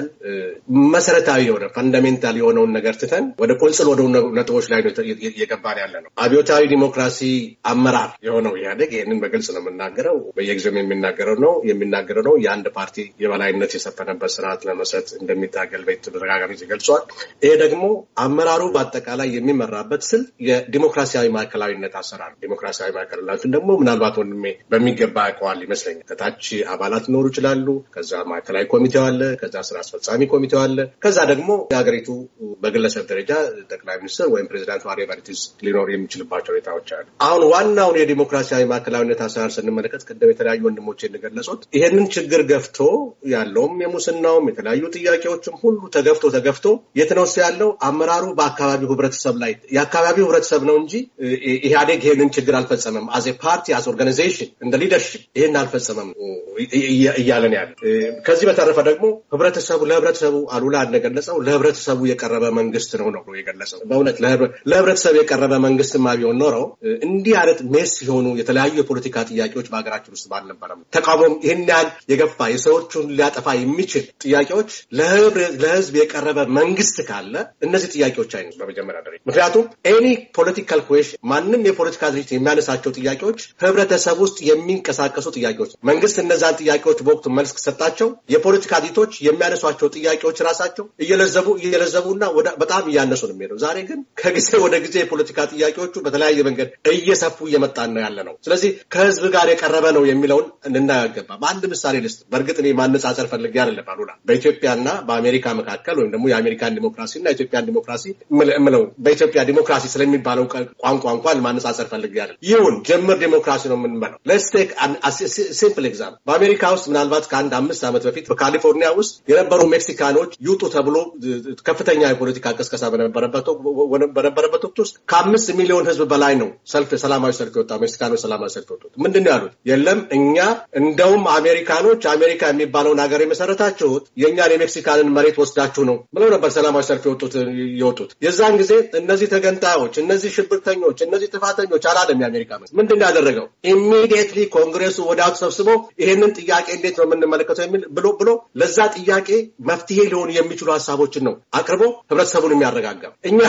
Speaker 3: መሰረታዊ የሆነ ፈንዳሜንታል የሆነውን ነገር ትተን ወደ ቁልጽል ወደ ነጥቦች ላይ ነው እየገባን ያለ ነው አብዮታዊ ዲሞክራሲ አመራር የሆነው ኢህአዴግ ይሄንን በግልጽ ነው የምናገረው በየጊዜው የሚናገረው ነው የሚናገረው ነው የአንድ ፓርቲ የበላይነት የሰፈነበት ስርዓት ለመስረት እንደሚታገል በተደጋጋሚ ገልጿል ይሄ ደግሞ አመራሩ በአጠቃላይ የሚመራበት ስል የዲሞክራሲያዊ ማዕከላዊነት አሰራር ዲሞክራሲያዊ ማዕከላዊነትን ደግሞ ምናልባት ወንድሜ በሚገባ ባይቋል ይመስለኛል ከታች አባላት ኖሩ ይችላሉ ከዛ ማዕከላዊ ኮሚቴው አለ ከዛ ስራ አስፈጻሚ ኮሚቴው አለ ከዛ ደግሞ የሀገሪቱ በግለሰብ ደረጃ ጠቅላይ ሚኒስትር ወይም ፕሬዚዳንት ዋሬቨርቲስ ሊኖር የሚችልባቸው ሁኔታዎች አሉ አሁን ዋናውን የዲሞክራሲያዊ ማዕከላዊነት አሰራር ስንመለከት ቀደም የተለያዩ ወንድሞች እንደገለጹት ይሄንን ችግር ገፍቶ ያለውም የሙስናውም የተለያዩ ጥያቄዎችም ሁሉ ተገፍቶ ተገፍቶ የተነሱ ያለው አመራሩ በአካባቢው ህብረተሰብ ላይ የአካባቢው ህብረተሰብ ነው እንጂ ኢህአዴግ ይሄንን ችግር አልፈጸመም as a party as organization እንደ ሊደርሺፕ ይሄን አልፈጸመም እያለን ያለ ከዚህ በተረፈ ደግሞ ህብረተሰቡ ለህብረተሰቡ አሉላ እንደገለጸው ለህብረተሰቡ የቀረበ መንግስት ነው ነው የገለጸው በእውነት ለህብረተሰቡ የቀረበ መንግስትማ ቢሆን ኖረው እንዲህ አይነት ሜስ የሆኑ የተለያዩ የፖለቲካ ጥያቄዎች በአገራችን ውስጥ ባልነበረም ተቃውሞም ይሄን ያህል የገፋ የሰዎቹን ሊያጠፋ የሚችል ጥያቄዎች ለህዝብ የቀረበ መንግስት ካለ እነዚህ ጥያቄዎች አይነሱ በመጀመሪያ ደረጃ ምክንያቱም ኤኒ ፖለቲካል ኩዌሽን ማንንም የፖለቲካ ድርጅት የሚያነሳቸው ጥያቄዎች ህብረተሰቡ ውስጥ የሚንቀሳቀሱ ጥያቄዎች መንግስት እነዛን ጥያቄዎች በወቅቱ መልስ ከሰጣቸው የፖለቲካ ድርጅቶች የሚያነሷቸው ጥያቄዎች ራሳቸው እየለዘቡ እየለዘቡና በጣም እያነሱ ነው የሚሄደው ዛሬ ግን ከጊዜ ወደ ጊዜ የፖለቲካ ጥያቄዎቹ በተለያየ መንገድ እየሰፉ እየመጣን ነው ያለ ነው ስለዚህ ከህዝብ ጋር የቀረበ ነው የሚለውን እንናያገባ በአንድ ምሳሌ ልስጥ በእርግጥ እኔ ማነጻጸር ፈልጌ አይደለም አሉላ በኢትዮጵያና በአሜሪካ መካከል ወይም ደግሞ የአሜሪካን ዲሞክራሲና የኢትዮጵያን ዲሞክራሲ ምለው በኢትዮጵያ ዲሞክራሲ ስለሚባለው ቋንቋ እንኳን ማነጻጸር ፈልጌ አይደለም ይሁን ጀምር ዲሞክራሲ ነው የምንመለው let's take an a simple example በአሜሪካ ውስጥ ምናልባት ከአንድ አምስት ዓመት በፊት በካሊፎርኒያ ውስጥ የነበሩ ሜክሲካኖች ይውጡ ተብሎ ከፍተኛ የፖለቲካ ቅስቀሳ በነበረበት በነበረበት ወቅት ውስጥ ከአምስት ሚሊዮን ህዝብ በላይ ነው ሰልፍ ሰላማዊ ሰልፍ የወጣው ሜክሲካኖች ሰላማዊ ሰልፍ ወጡት ምንድነው ያሉት የለም እኛ እንደውም አሜሪካኖች አሜሪካ የሚባለውን ሀገር የመሰረታችሁት የኛን የሜክሲካንን መሬት ወስዳችሁ ነው ብለው ነበር ሰላማዊ ሰልፍ የወጡት የወጡት የዛን ጊዜ እነዚህ ተገንጣዮች እነዚህ ሽብርተኞች እነዚህ ጥፋተኞች አላለም የአሜሪካ መንግስት ምንድነው ያደረገው immediately ኮንግሬሱ ወዳው ተሰብስቦ ይሄንን ጥያቄ እንዴት ነው የምንመለከተው የሚል ብሎ ብሎ ለዛ ጥያቄ መፍትሄ ሊሆኑ የሚችሉ ሀሳቦችን ነው አቅርቦ ህብረተሰቡን የሚያረጋጋ። እኛ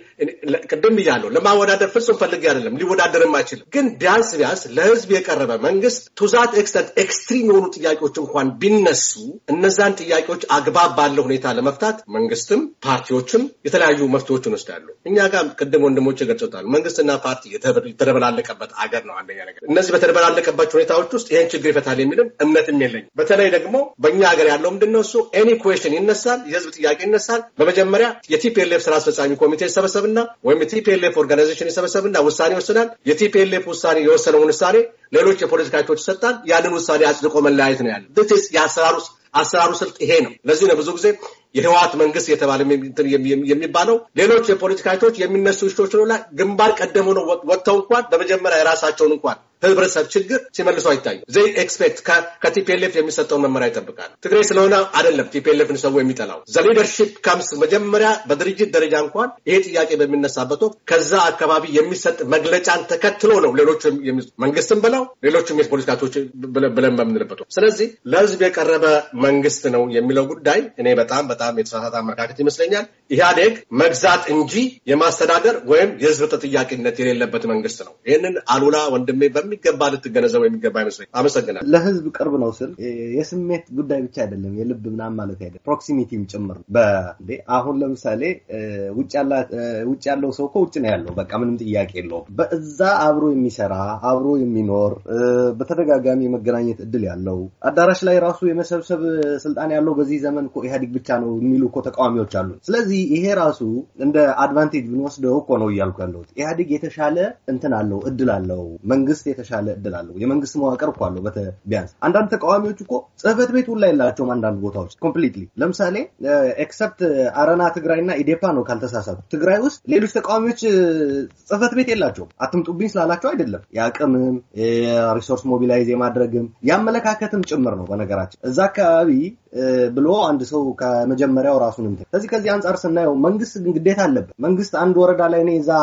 Speaker 3: ቅድም ብያለሁ ለማወዳደር ፍጹም ፈልጌ አይደለም፣ ሊወዳደርም አይችልም። ግን ቢያንስ ቢያንስ ለህዝብ የቀረበ መንግስት ቱዛት ኤክስተንት ኤክስትሪም የሆኑ ጥያቄዎች እንኳን ቢነሱ እነዛን ጥያቄዎች አግባብ ባለው ሁኔታ ለመፍታት መንግስትም ፓርቲዎችም የተለያዩ መፍትሄዎችን ወስዳሉ። እኛ ጋር ቅድም ወንድሞች ገጽታሉ መንግስትና ፓርቲ የተደበላለቀበት አገር ነው። አንደኛ ነገር እነዚህ በተደበላለቀባቸው ሁኔታዎች ውስጥ ይሄን ችግር ይፈታል የሚልም እምነትም የለኝም። በተለይ ደግሞ በእኛ ሀገር ያለው ምንድነው እሱ ኤኒ ኩዌስችን ይነሳል፣ የህዝብ ጥያቄ ይነሳል። በመጀመሪያ የቲፒኤልኤፍ ስራ አስፈጻሚ ኮሚቴ ይሰበሰብና ወይም የቲፒኤልኤፍ ኦርጋናይዜሽን ይሰበሰብና ውሳኔ ይወስናል። የቲፒኤልኤፍ ውሳኔ የወሰነውን ውሳኔ ሌሎች የፖለቲካ ኃይሎች ይሰጣል። ያንን ውሳኔ አጽድቆ መለያየት ነው ያለው። this is የአሰራሩ አሰራሩ ስልት ይሄ ነው። ለዚህ ነው ብዙ ጊዜ የህወሓት መንግስት የተባለ የሚባለው ሌሎች የፖለቲካ ኃይሎች የሚነሱ ኢሹዎች ላይ ግንባር ቀደም ሆነው ወጥተው እንኳን በመጀመሪያ የራሳቸውን እንኳን ህብረተሰብ ችግር ሲመልሱ አይታዩ። ዘይ ኤክስፔክት ከቲፒኤልኤፍ የሚሰጠውን መመሪያ ይጠብቃል። ትግራይ ስለሆነ አይደለም ቲፒኤልኤፍን ሰው የሚጠላው። ዘ ሊደርሺፕ ካምስ መጀመሪያ በድርጅት ደረጃ እንኳን ይሄ ጥያቄ በሚነሳበት ወቅት ከዛ አካባቢ የሚሰጥ መግለጫን ተከትሎ ነው ሌሎች መንግስትም ብለው ሌሎችም የፖለቲካ ኃይሎች ብለን በምንልበት ወቅት። ስለዚህ ለህዝብ የቀረበ መንግስት ነው የሚለው ጉዳይ እኔ በጣም በጣም የተሳሳተ አመለካከት ይመስለኛል። ኢህአዴግ መግዛት እንጂ የማስተዳደር ወይም የህዝብ ተጠያቂነት የሌለበት መንግስት ነው። ይህንን አሉላ ወንድሜ በሚገባ ልትገነዘበው የሚገባ ይመስለኛል። አመሰግናለሁ።
Speaker 5: ለህዝብ ቅርብ ነው ስል የስሜት ጉዳይ ብቻ አይደለም፣ የልብ ምናምን ማለት አይደለም፣ ፕሮክሲሚቲም ጭምር። በእንዴ አሁን ለምሳሌ ውጭ ያለ ውጭ ያለው ሰው እኮ ውጭ ነው ያለው፣ በቃ ምንም ጥያቄ የለውም። በዛ አብሮ የሚሰራ አብሮ የሚኖር በተደጋጋሚ የመገናኘት እድል ያለው አዳራሽ ላይ ራሱ የመሰብሰብ ስልጣን ያለው በዚህ ዘመን እኮ ኢህአዴግ ብቻ ነው የሚሉ እኮ ተቃዋሚዎች አሉ። ስለዚህ ይሄ ራሱ እንደ አድቫንቴጅ ብንወስደው እኮ ነው እያልኩ ያለሁት። ኢህአዴግ የተሻለ እንትን አለው፣ እድል አለው። መንግስት የተሻለ እድል አለው። የመንግስት መዋቅር እኮ አለው። ቢያንስ አንዳንድ ተቃዋሚዎች እኮ ጽህፈት ቤት ሁላ የላቸውም አንዳንድ ቦታዎች ኮምፕሊትሊ። ለምሳሌ ኤክሰፕት አረና ትግራይና ኢዴፓ ነው ካልተሳሳቱ ትግራይ ውስጥ ሌሎች ተቃዋሚዎች ጽህፈት ቤት የላቸውም። አትምጡብኝ ስላላቸው አይደለም፣ የአቅምም የሪሶርስ ሞቢላይዝ የማድረግም ያመለካከትም ጭምር ነው። በነገራችን እዛ አካባቢ ብሎ አንድ ሰው ከመጀመሪያው ራሱን እንትን ከዚህ ከዚህ አንፃር ስናየው መንግስት ግን ግዴታ አለበት። መንግስት አንድ ወረዳ ላይ እኔ እዛ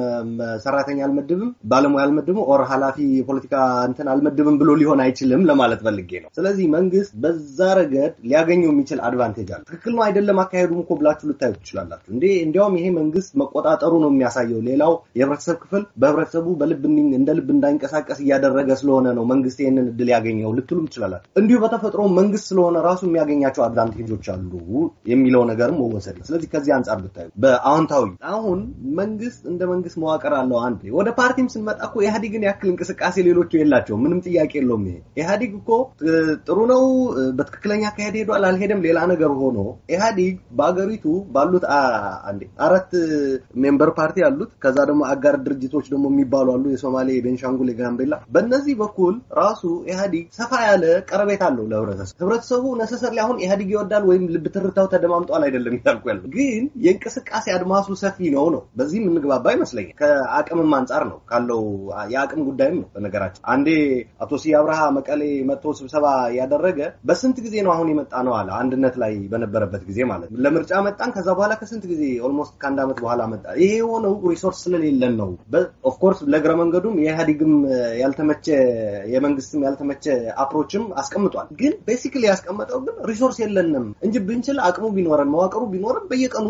Speaker 5: ሰራተኛ አልመድብም ባለሙያ አልመድብም ኦር ኃላፊ የፖለቲካ እንትን አልመድብም ብሎ ሊሆን አይችልም ለማለት ፈልጌ ነው። ስለዚህ መንግስት በዛ ረገድ ሊያገኘው የሚችል አድቫንቴጅ አለ። ትክክል ነው አይደለም አካሄዱም እኮ ብላችሁ ልታዩት ትችላላችሁ። እንዴ እንዲያውም ይሄ መንግስት መቆጣጠሩ ነው የሚያሳየው። ሌላው የህብረተሰብ ክፍል በህብረተሰቡ በልብ እንደ ልብ እንዳይንቀሳቀስ እያደረገ ስለሆነ ነው መንግስት ይሄንን እድል ያገኘው ልትሉም ትችላላችሁ። እንዲሁ በተፈጥሮ መንግስት ስለሆነ ራሱ የሚያገኛቸው አድቫንቴጆች አሉ የሚለው ነገርም መወሰድ። ስለዚህ ከዚህ አንፃር ብታዩ በአዎንታዊ አሁን መንግስት እንደ መንግስት መዋቅር አለው። አንድ ወደ ፓርቲም ስንመጣ እኮ ኢህአዴግን ያክል እንቅስቃሴ ሌሎቹ የላቸውም። ምንም ጥያቄ የለውም። ይሄ ኢህአዴግ እኮ ጥሩ ነው፣ በትክክለኛ አካሄድ ሄዷል አልሄደም ሌላ ነገር ሆኖ ኢህአዴግ በአገሪቱ ባሉት አንዴ አራት ሜምበር ፓርቲ አሉት። ከዛ ደግሞ አጋር ድርጅቶች ደግሞ የሚባሉ አሉ፣ የሶማሌ፣ ቤንሻንጉል፣ የጋምቤላ። በእነዚህ በኩል ራሱ ኢህአዴግ ሰፋ ያለ ቀረቤት አለው ለህብረተሰብ። ህብረተሰቡ ነሰሰርሊ አሁን ኢህአዴግ ይወዳል ወይም ልብ ትርታው ተደማምጧል አይደለም ያልኩ ያለው፣ ግን የእንቅስቃሴ አድማሱ ሰፊ ነው ነው። በዚህ እንግባባ ይመስለኛል። ከአቅምም አንፃር ነው ካለው የአቅም ጉዳይም ነው። በነገራችን አንዴ አቶ ሲ አብርሃ መቀሌ መጥቶ ስብሰባ ያደረገ በስንት ጊዜ ነው አሁን የመጣ ነው አለ። አንድነት ላይ በነበረበት ጊዜ ማለት ነው። ለምርጫ መጣን። ከዛ በኋላ ከስንት ጊዜ ኦልሞስት ከአንድ አመት በኋላ መጣ። ይሄ የሆነው ሪሶርስ ስለሌለን ነው። ኦፍ ኮርስ ለግረ መንገዱም የኢህአዴግም ያልተመቸ የመንግስትም ያልተመቸ አፕሮችም አስቀምጧል። ግን ቤሲክሊ ያስቀመጠው ግን ሪሶርስ የለንም እንጂ ብንችል አቅሙ ቢኖረን መዋቅሩ ቢኖረን በየቀኑ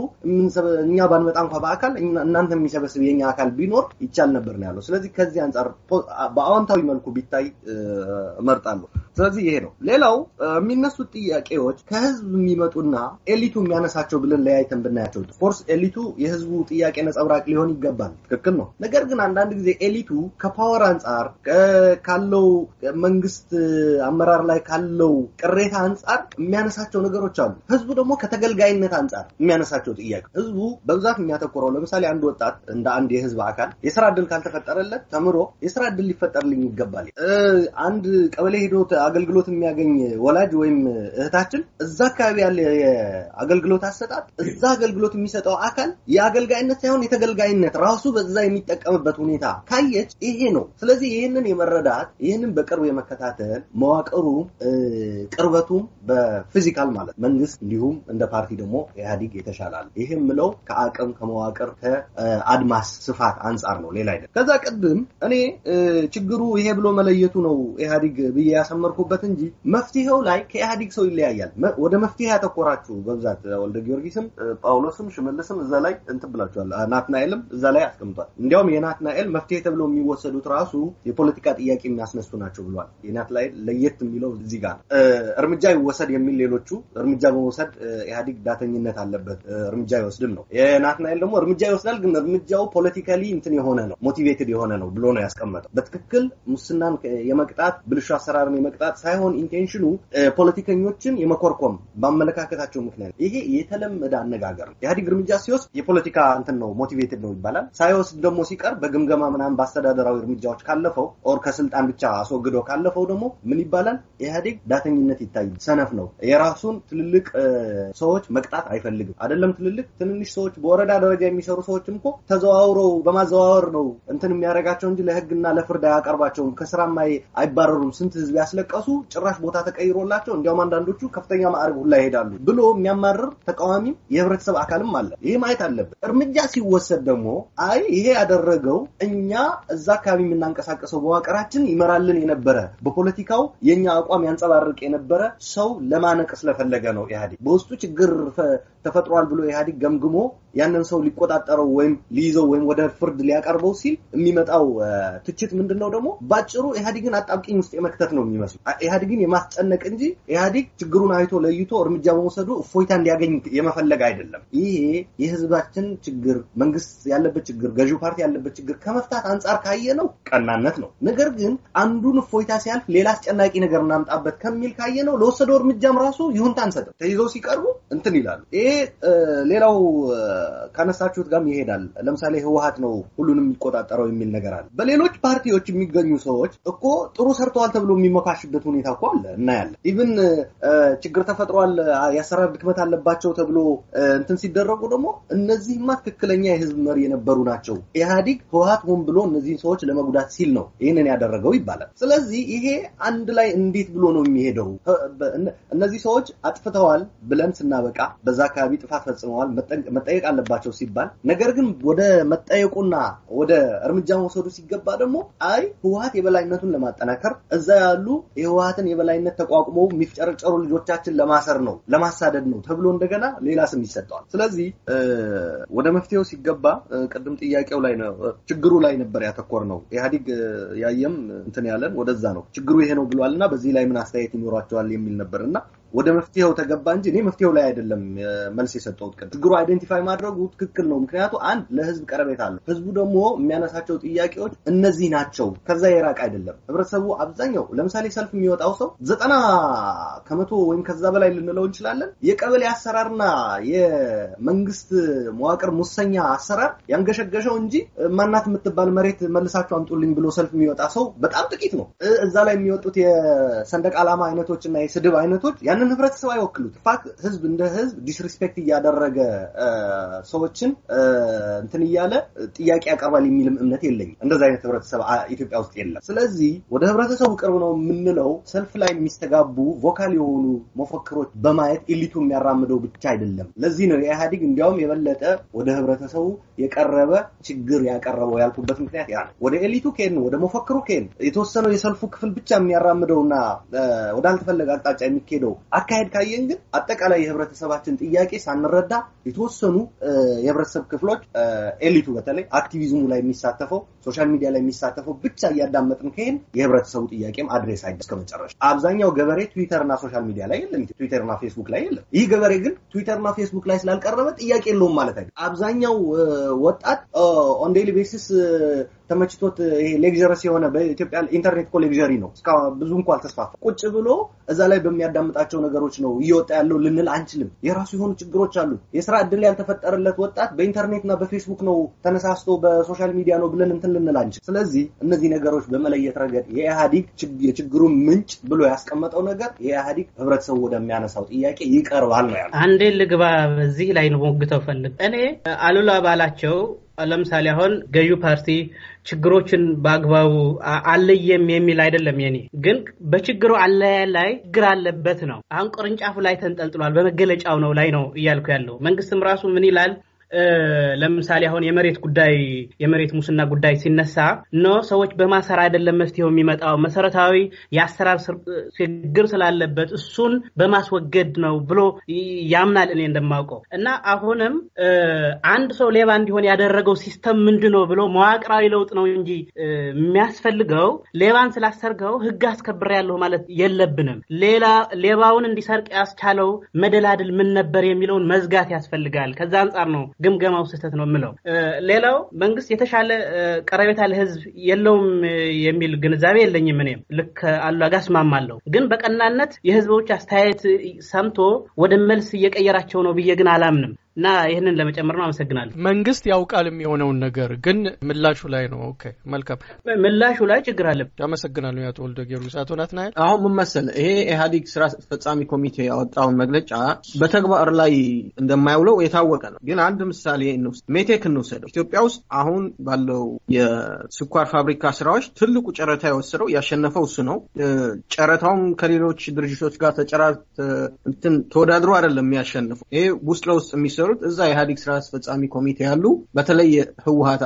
Speaker 5: እኛ ባንመጣ እንኳን በአካል እናንተ የሚሰበስብ የኛ አካል ቢኖር ይቻል ነበር ነው ያለው። ስለዚህ ከዚህ አንፃር በአዎንታዊ መልኩ ቢታይ እመርጣለሁ። ስለዚህ ይሄ ነው። ሌላው የሚነሱት ጥያቄዎች ከህዝብ የሚመጡና ኤሊቱ የሚያነሳቸው ብለን ለያይተን ብናያቸው ፎርስ ኤሊቱ የህዝቡ ጥያቄ ነጸብራቅ ሊሆን ይገባል። ትክክል ነው። ነገር ግን አንዳንድ ጊዜ ኤሊቱ ከፓወር አንፃር ካለው መንግስት አመራር ላይ ካለው ቅሬታ አንፃር የሚያነሳቸው ነገሮች አሉ። ህዝቡ ደግሞ ከተገልጋይነት አንፃር የሚያነሳቸው ጥያቄ ህዝቡ በብዛት የሚያተኮረው ለምሳሌ አንድ ወጣት እንደ አንድ የህዝብ አካል የሥራ ዕድል ካልተፈጠረለት ተምሮ የሥራ ዕድል ሊፈጠርልኝ ይገባል። አንድ ቀበሌ ሄዶ አገልግሎት የሚያገኝ ወላጅ ወይም እህታችን እዛ አካባቢ ያለ አገልግሎት አሰጣጥ እዛ አገልግሎት የሚሰጠው አካል የአገልጋይነት ሳይሆን የተገልጋይነት ራሱ በዛ የሚጠቀምበት ሁኔታ ካየች ይሄ ነው። ስለዚህ ይሄንን የመረዳት ይሄንን በቅርብ የመከታተል መዋቅሩ ቅርበቱም በፊዚካል ማለት መንግስት እንዲሁም እንደ ፓርቲ ደግሞ ኢህአዴግ የተሻላል። ይሄም ምለው ከአቅም ከመዋቅር ከአድማስ ስፋት አንፃር ነው ሌላ አይደለም። ከዛ ቀድም እኔ ችግሩ ይሄ ብሎ መለየቱ ነው ኢህአዴግ ብዬ ያሰመርኩበት እንጂ መፍትሄው ላይ ከኢህአዴግ ሰው ይለያያል። ወደ መፍትሄ ያተኮራችሁ በብዛት ወልደ ጊዮርጊስም ጳውሎስም ሽመልስም እዛ ላይ እንትን ብላችኋል። ናትናኤልም እዛ ላይ አስቀምጧል። እንዲያውም የናትናኤል መፍትሄ ተብሎ የሚወሰዱት ራሱ የፖለቲካ ጥያቄ የሚያስነሱ ናቸው ብሏል። የናትናኤል ለየት የሚለው እዚህ ጋር እርምጃ ይወሰድ የሚል ሌሎቹ እርምጃ በመውሰድ ኢህአዴግ ዳተኝነት አለበት እርምጃ ይወስድም ነው። የናትናኤል ደግሞ እርምጃ ይወስዳል ግን እርምጃው ፖለቲካሊ እንትን የሆነ ነው ሞቲቬትድ የሆነ ነው ብሎ ነው ያስቀመጠው። በትክክል ሙስናን የመቅጣት ብልሹ አሰራርን የመቅጣት ሳይሆን ኢንቴንሽኑ ፖለቲከኞችን የመኮርኮም ባመለካከታቸው ምክንያት ይሄ የተለመደ አነጋገር ነው። ኢህአዴግ እርምጃ ሲወስድ የፖለቲካ እንትን ነው ሞቲቬትድ ነው ይባላል። ሳይወስድ ደግሞ ሲቀር በግምገማ ምናምን በአስተዳደራዊ እርምጃዎች ካለፈው ኦር ከስልጣን ብቻ አስወግዶ ካለፈው ደግሞ ምን ይባላል? ኢህአዴግ ዳተኝነት ይታይ ሰነፍ ነው። የራሱን ትልልቅ ሰዎች መቅጣት አይፈልግም። አይደለም ትልልቅ ትንንሽ ሰዎች በወረዳ ደረጃ የሚሰሩ ሰዎችም እኮ ተዘዋውረው በማዘዋወር ነው እንትን የሚያረጋቸው እንጂ ለህግና ለፍርድ አያቀርባቸውም። ከስራም አይባረሩም። ስንት ህዝብ ያስለቀሱ ጭራሽ ቦታ ተቀይሮላቸው እንዲያውም አንዳንዶቹ ከፍተኛ ማዕረግ ሁላ ይሄዳሉ ብሎ የሚያማርር ተቃዋሚ የህብረተሰብ አካልም አለ። ይሄ ማየት አለበት። እርምጃ ሲወሰድ ደግሞ አይ ይሄ ያደረገው እኛ እዛ አካባቢ የምናንቀሳቀሰው መዋቅራችን ይመራልን የነበረ በፖለቲካው የኛ አቋም ያንጸባርቅ የነበረ ሰው ለማነቅ ስለፈለገ ነው። ኢህአዴግ በውስጡ ችግር ተፈጥሯል ብሎ ኢህአዴግ ገምግሞ ያንን ሰው ሊቆጣጠረው ወይም ሊይዘው ወይም ወደ ፍርድ ሊያቀርበው ሲል የሚመጣው ትችት ምንድነው ደግሞ ባጭሩ ኢህአዴግን አጣብቂኝ ውስጥ የመክተት ነው የሚመስለው። ኢህአዴግን የማስጨነቅ እንጂ ኢህአዴግ ችግሩን አይቶ ለይቶ እርምጃ በመውሰዱ እፎይታ እንዲያገኝ የመፈለግ አይደለም። ይሄ የህዝባችን ችግር መንግስት ያለበት ችግር ገዢው ፓርቲ ያለበት ችግር ከመፍታት አንፃር ካየነው ቀናነት ነው። ነገር ግን አንዱን እፎይታ ሲያልፍ ሌላ አስጨናቂ ነገር እናምጣበት ከሚል ካየነው ለወሰደው እርምጃም ራሱ ይሁንታ አንሰጥም። ተይዘው ሲቀርቡ እንትን ይላሉ። ይሄ ሌላው ካነሳችሁት ጋርም ይሄዳል። ለምሳሌ ህወሓት ነው ሁሉንም የሚቆጣጠረው የሚል ነገር አለ። በሌሎች ፓርቲዎች የሚገኙ ሰዎች እኮ ጥሩ ሰርተዋል ተብሎ የሚመካሽበት ሁኔታ እኮ አለ እናያለን። ኢቭን ችግር ተፈጥሯል ያሰራር ድክመት አለባቸው ተብሎ እንትን ሲደረጉ ደግሞ እነዚህማ ትክክለኛ የህዝብ መሪ የነበሩ ናቸው። ኢህአዴግ ህወሓት ሆን ብሎ እነዚህን ሰዎች ለመጉዳት ሲል ነው ይሄንን ያደረገው ይባላል። ስለዚህ ይሄ አንድ ላይ እንዴት ብሎ ነው የሚሄደው? እነዚህ ሰዎች አጥፍተዋል ብለን ስናበቃ በዛ አካባቢ ጥፋት ፈጽመዋል መጠየቅ አለባቸው ሲባል ነገር ግን ወደ መጠየቁና ወደ እርምጃ መውሰዱ ሲገባ ደግሞ አይ ህወሓት የበላይነቱን ለማጠናከር እዛ ያሉ የህወሓትን የበላይነት ተቋቁመው የሚፍጨረጨሩ ልጆቻችን ለማሰር ነው ለማሳደድ ነው ተብሎ እንደገና ሌላ ስም ይሰጠዋል። ስለዚህ ወደ መፍትሄው ሲገባ ቅድም ጥያቄው ላይ ነው ችግሩ ላይ ነበር ያተኮር ነው። ኢህአዴግ ያየም እንትን ያለን ወደዛ ነው ችግሩ ይሄ ነው ብሏልና በዚህ ላይ ምን አስተያየት ይኖራቸዋል የሚል ነበርና ወደ መፍትሄው ተገባ እንጂ እኔ መፍትሄው ላይ አይደለም መልስ የሰጠሁት። ችግሩ አይደንቲፋይ ማድረጉ ትክክል ነው። ምክንያቱ አንድ ለህዝብ ቀረቤታ አለው። ህዝቡ ደግሞ የሚያነሳቸው ጥያቄዎች እነዚህ ናቸው። ከዛ የራቅ አይደለም። ህብረተሰቡ አብዛኛው ለምሳሌ ሰልፍ የሚወጣው ሰው ዘጠና ከመቶ ወይም ከዛ በላይ ልንለው እንችላለን የቀበሌ አሰራርና የመንግስት መዋቅር ሙሰኛ አሰራር ያንገሸገሸው እንጂ ማናት የምትባል መሬት መልሳቸው አምጡልኝ ብሎ ሰልፍ የሚወጣ ሰው በጣም ጥቂት ነው። እዛ ላይ የሚወጡት የሰንደቅ ዓላማ አይነቶችና የስድብ አይነቶች ያንን ህብረተሰብ አይወክሉት። ፋክት ህዝብ እንደ ህዝብ ዲስሪስፔክት እያደረገ ሰዎችን እንትን እያለ ጥያቄ ያቀርባል የሚልም እምነት የለኝም። እንደዛ አይነት ህብረተሰብ ኢትዮጵያ ውስጥ የለም። ስለዚህ ወደ ህብረተሰቡ ቅርብ ነው የምንለው ሰልፍ ላይ የሚስተጋቡ ቮካል የሆኑ መፈክሮች በማየት ኢሊቱ የሚያራምደው ብቻ አይደለም። ለዚህ ነው የኢህአዴግ እንዲያውም የበለጠ ወደ ህብረተሰቡ የቀረበ ችግር ያቀረበው ያልኩበት ምክንያት ያ ነው። ወደ ኢሊቱ ከሄን ወደ መፈክሩ ከሄን የተወሰነው የሰልፉ ክፍል ብቻ የሚያራምደውና ወደ አልተፈለገ አቅጣጫ የሚኬደው አካሄድ ካየን ግን አጠቃላይ የህብረተሰባችን ጥያቄ ሳንረዳ የተወሰኑ የህብረተሰብ ክፍሎች ኤሊቱ በተለይ አክቲቪዝሙ ላይ የሚሳተፈው ሶሻል ሚዲያ ላይ የሚሳተፈው ብቻ እያዳመጥን ከሄን የህብረተሰቡ ጥያቄም አድሬስ አይደለም እስከመጨረሻ። አብዛኛው ገበሬ ትዊተርና ሶሻል ሚዲያ ላይ የለም። ትዊተርና ፌስቡክ ላይ የለም። ይህ ገበሬ ግን ትዊተርና ፌስቡክ ላይ ስላልቀረበ ጥያቄ የለውም ማለት አይደለም። አብዛኛው ወጣት ኦን ዴይሊ ቤሲስ ተመችቶት ይሄ ሌክቸረስ የሆነ በኢትዮጵያ ኢንተርኔት ኮ ሌክቸሪ ነው። እስካሁን ብዙ እንኳን አልተስፋፋ ቁጭ ብሎ እዛ ላይ በሚያዳምጣቸው ነገሮች ነው እየወጣ ያለው ልንል አንችልም የራሱ የሆኑ ችግሮች አሉ የሥራ እድል ያልተፈጠረለት ወጣት በኢንተርኔትና በፌስቡክ ነው ተነሳስቶ በሶሻል ሚዲያ ነው ብለን እንትን ልንል አንችልም ስለዚህ እነዚህ ነገሮች በመለየት ረገድ የኢህአዲግ የችግሩ ምንጭ ብሎ ያስቀመጠው ነገር የኢህአዲግ ህብረተሰቡ ወደሚያነሳው ጥያቄ ይቀርባል ነው ያለው
Speaker 7: አንዴ ልግባ በዚህ ላይ ነው ወግተው ፈልግ እኔ አሉላ ባላቸው ለምሳሌ አሁን ገዩ ፓርቲ ችግሮችን ባግባቡ አለየም የሚል አይደለም የኔ ግን በችግሩ አለያ ላይ ግራ አለበት ነው አሁን ቅርንጫፉ ላይ ተንጠልጥሏል በመገለጫው ነው ላይ ነው ይያልኩ ያለው መንግስትም ራሱ ምን ይላል ለምሳሌ አሁን የመሬት ጉዳይ የመሬት ሙስና ጉዳይ ሲነሳ ነው ሰዎች በማሰራ አይደለም መፍትሄው የሚመጣው መሰረታዊ ያሰራር ችግር ስላለበት እሱን በማስወገድ ነው ብሎ ያምናል እኔ እንደማውቀው እና አሁንም አንድ ሰው ሌባ እንዲሆን ያደረገው ሲስተም ምንድነው ብሎ መዋቅራዊ ለውጥ ነው እንጂ የሚያስፈልገው ሌባን ስላሰርገው ህግ አስከብር ያለው ማለት የለብንም ሌላ ሌባውን እንዲሰርቅ ያስቻለው መደላድል ምን ነበር የሚለውን መዝጋት ያስፈልጋል ከዛ አንፃር ነው ግምገማው ስህተት ነው ምለው ሌላው መንግስት የተሻለ ቀረቤታ ለህዝብ የለውም የሚል ግንዛቤ የለኝም እኔም ልክ አላጋስማማለሁ ግን በቀናነት የህዝቦች አስተያየት ሰምቶ ወደ መልስ እየቀየራቸው ነው ብዬ ግን አላምንም እና ይሄንን ለመጨመር ነው አመሰግናለሁ
Speaker 2: መንግስት ያውቃል የሚሆነው ነገር ግን ምላሹ ላይ ነው ኦኬ መልካም
Speaker 7: ምላሹ ላይ ችግር አለ
Speaker 2: አመሰግናለሁ ያቶ ወልደ ጊዮርጊስ አቶ ናትናኤል
Speaker 6: አሁን ምን መሰለህ ይሄ ኢህአዲግ ስራ አስፈጻሚ ኮሚቴ ያወጣው መግለጫ በተግባር ላይ እንደማይውለው የታወቀ ነው ግን አንድ ምሳሌ ነው ሜቴክ እንውሰደው ኢትዮጵያ ውስጥ አሁን ባለው የስኳር ፋብሪካ ስራዎች ትልቁ ጨረታ የወሰደው ያሸነፈው እሱ ነው ጨረታውን ከሌሎች ድርጅቶች ጋር ተጨራርቶ እንትን ተወዳድሮ አይደለም የሚያሸንፈው ይሄ ውስጥ ለውስጥ የሚሰሩት እዛ ኢህአዲግ ስራ አስፈጻሚ ኮሚቴ ያሉ በተለይ ህወሓት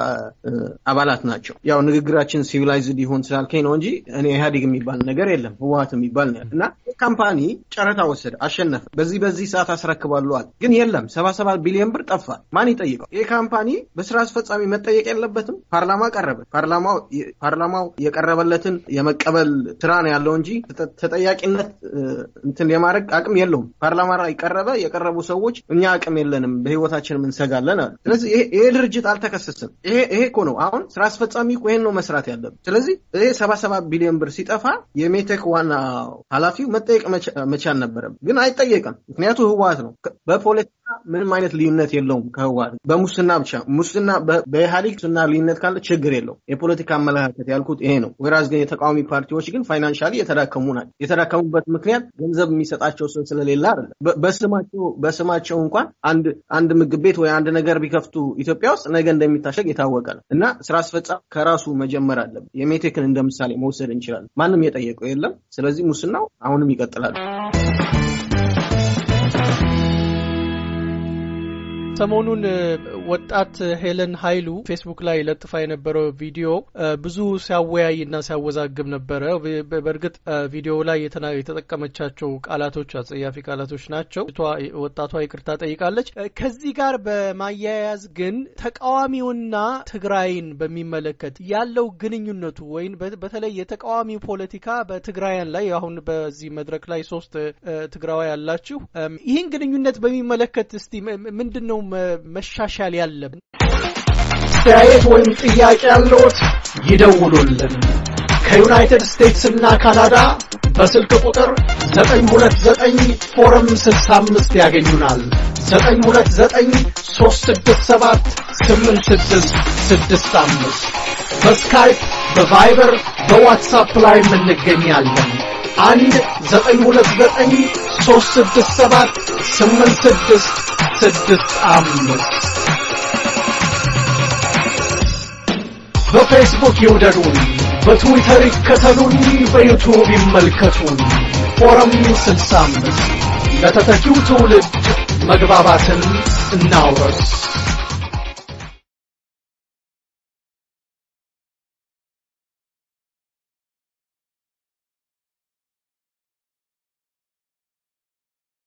Speaker 6: አባላት ናቸው ያው ንግግራችን ሲቪላይዝድ ይሆን ስላልከኝ ነው እንጂ እኔ ኢህአዲግ የሚባል ነገር የለም ህወሓት የሚባል ነው እና ካምፓኒ ጨረታ ወሰደ አሸነፈ በዚህ በዚህ ሰዓት አስረክባለዋል ግን የለም ሰባ ሰባት ቢሊዮን ብር ጠፋ ማን ይጠይቀው ይሄ ካምፓኒ በስራ አስፈጻሚ መጠየቅ የለበትም ፓርላማ ቀረበ ፓርላማው ፓርላማው የቀረበለትን የመቀበል ስራ ነው ያለው እንጂ ተጠያቂነት እንትን የማድረግ አቅም የለውም ፓርላማ ላይ ቀረበ የቀረቡ ሰዎች እኛ አቅም የለንም በህይወታችን ምን ሰጋለን ስለዚህ ይሄ ድርጅት አልተከሰሰም ይሄ ይሄ እኮ ነው አሁን ስራ አስፈጻሚ እኮ ይሄን ነው መስራት ያለበት ስለዚህ ይሄ ሰባ ሰባት ቢሊዮን ብር ሲጠፋ የሜቴክ ዋና ኃላፊው መጠየቅ መቻል ነበር ግን አይጠየቅም ምክንያቱም ህወሓት ነው በፖለቲካ ምንም አይነት ልዩነት የለውም ከህወሓት በሙስና ብቻ ሙስና በኢህአዲግ ሙስና ልዩነት ካለ ችግር የለውም የፖለቲካ አመለካከት ያልኩት ይሄ ነው ወራስ ግን የተቃዋሚ ፓርቲዎች ግን ፋይናንሻሊ የተዳከሙ ናቸው የተዳከሙበት ምክንያት ገንዘብ የሚሰጣቸው ሰው ስለሌለ አይደለም በስማቸው በስማቸው እንኳን አንድ አንድ ምግብ ቤት ወይ አንድ ነገር ቢከፍቱ ኢትዮጵያ ውስጥ ነገ እንደሚታሸግ የታወቀ ነው እና ስራ አስፈጻሚ ከራሱ መጀመር አለበት የሜቴክን እንደምሳሌ መውሰድ እንችላለን ማንንም የጠየቀው የለም ስለዚህ ሙስናው አሁንም ይቀጥላል
Speaker 2: ሰሞኑን ወጣት ሄለን ኃይሉ ፌስቡክ ላይ ለጥፋ የነበረው ቪዲዮ ብዙ ሲያወያይና ሲያወዛግብ ነበር በእርግጥ ቪዲዮ ላይ የተጠቀመቻቸው ቃላቶች አጸያፊ ቃላቶች ናቸው ወጣቷ ይቅርታ ጠይቃለች ከዚህ ጋር በማያያዝ ግን ተቃዋሚውና ትግራይን በሚመለከት ያለው ግንኙነቱ ወይን በተለይ የተቃዋሚው ፖለቲካ በትግራይያን ላይ አሁን በዚህ መድረክ ላይ ሶስት ትግራዋይ ያላችሁ ይህን ግንኙነት በሚመለከት እስቲ ምንድነው መሻሻል ያለብን
Speaker 8: አስተያየት ወይም ጥያቄ ያለዎት ይደውሉልን ከዩናይትድ ስቴትስ እና ካናዳ በስልክ ቁጥር ዘጠኝ ሁለት ዘጠኝ ፎረም ስልሳ አምስት ያገኙናል ዘጠኝ ሁለት ዘጠኝ ሶስት ስድስት ሰባት ስምንት ስድስት ስድስት አምስት በስካይፕ በቫይበር በዋትስአፕ ላይ እንገኛለን አንድ ዘጠኝ ሁለት ዘጠኝ ሶስት ስድስት ሰባት ስምንት ስድስት ስድስት አምስት በፌስቡክ ይውደዱን በትዊተር ይከተሉን በዩቲዩብ ይመልከቱን ፎረም ስልሳ አምስት ለተተኪው ትውልድ መግባባትን እናውረስ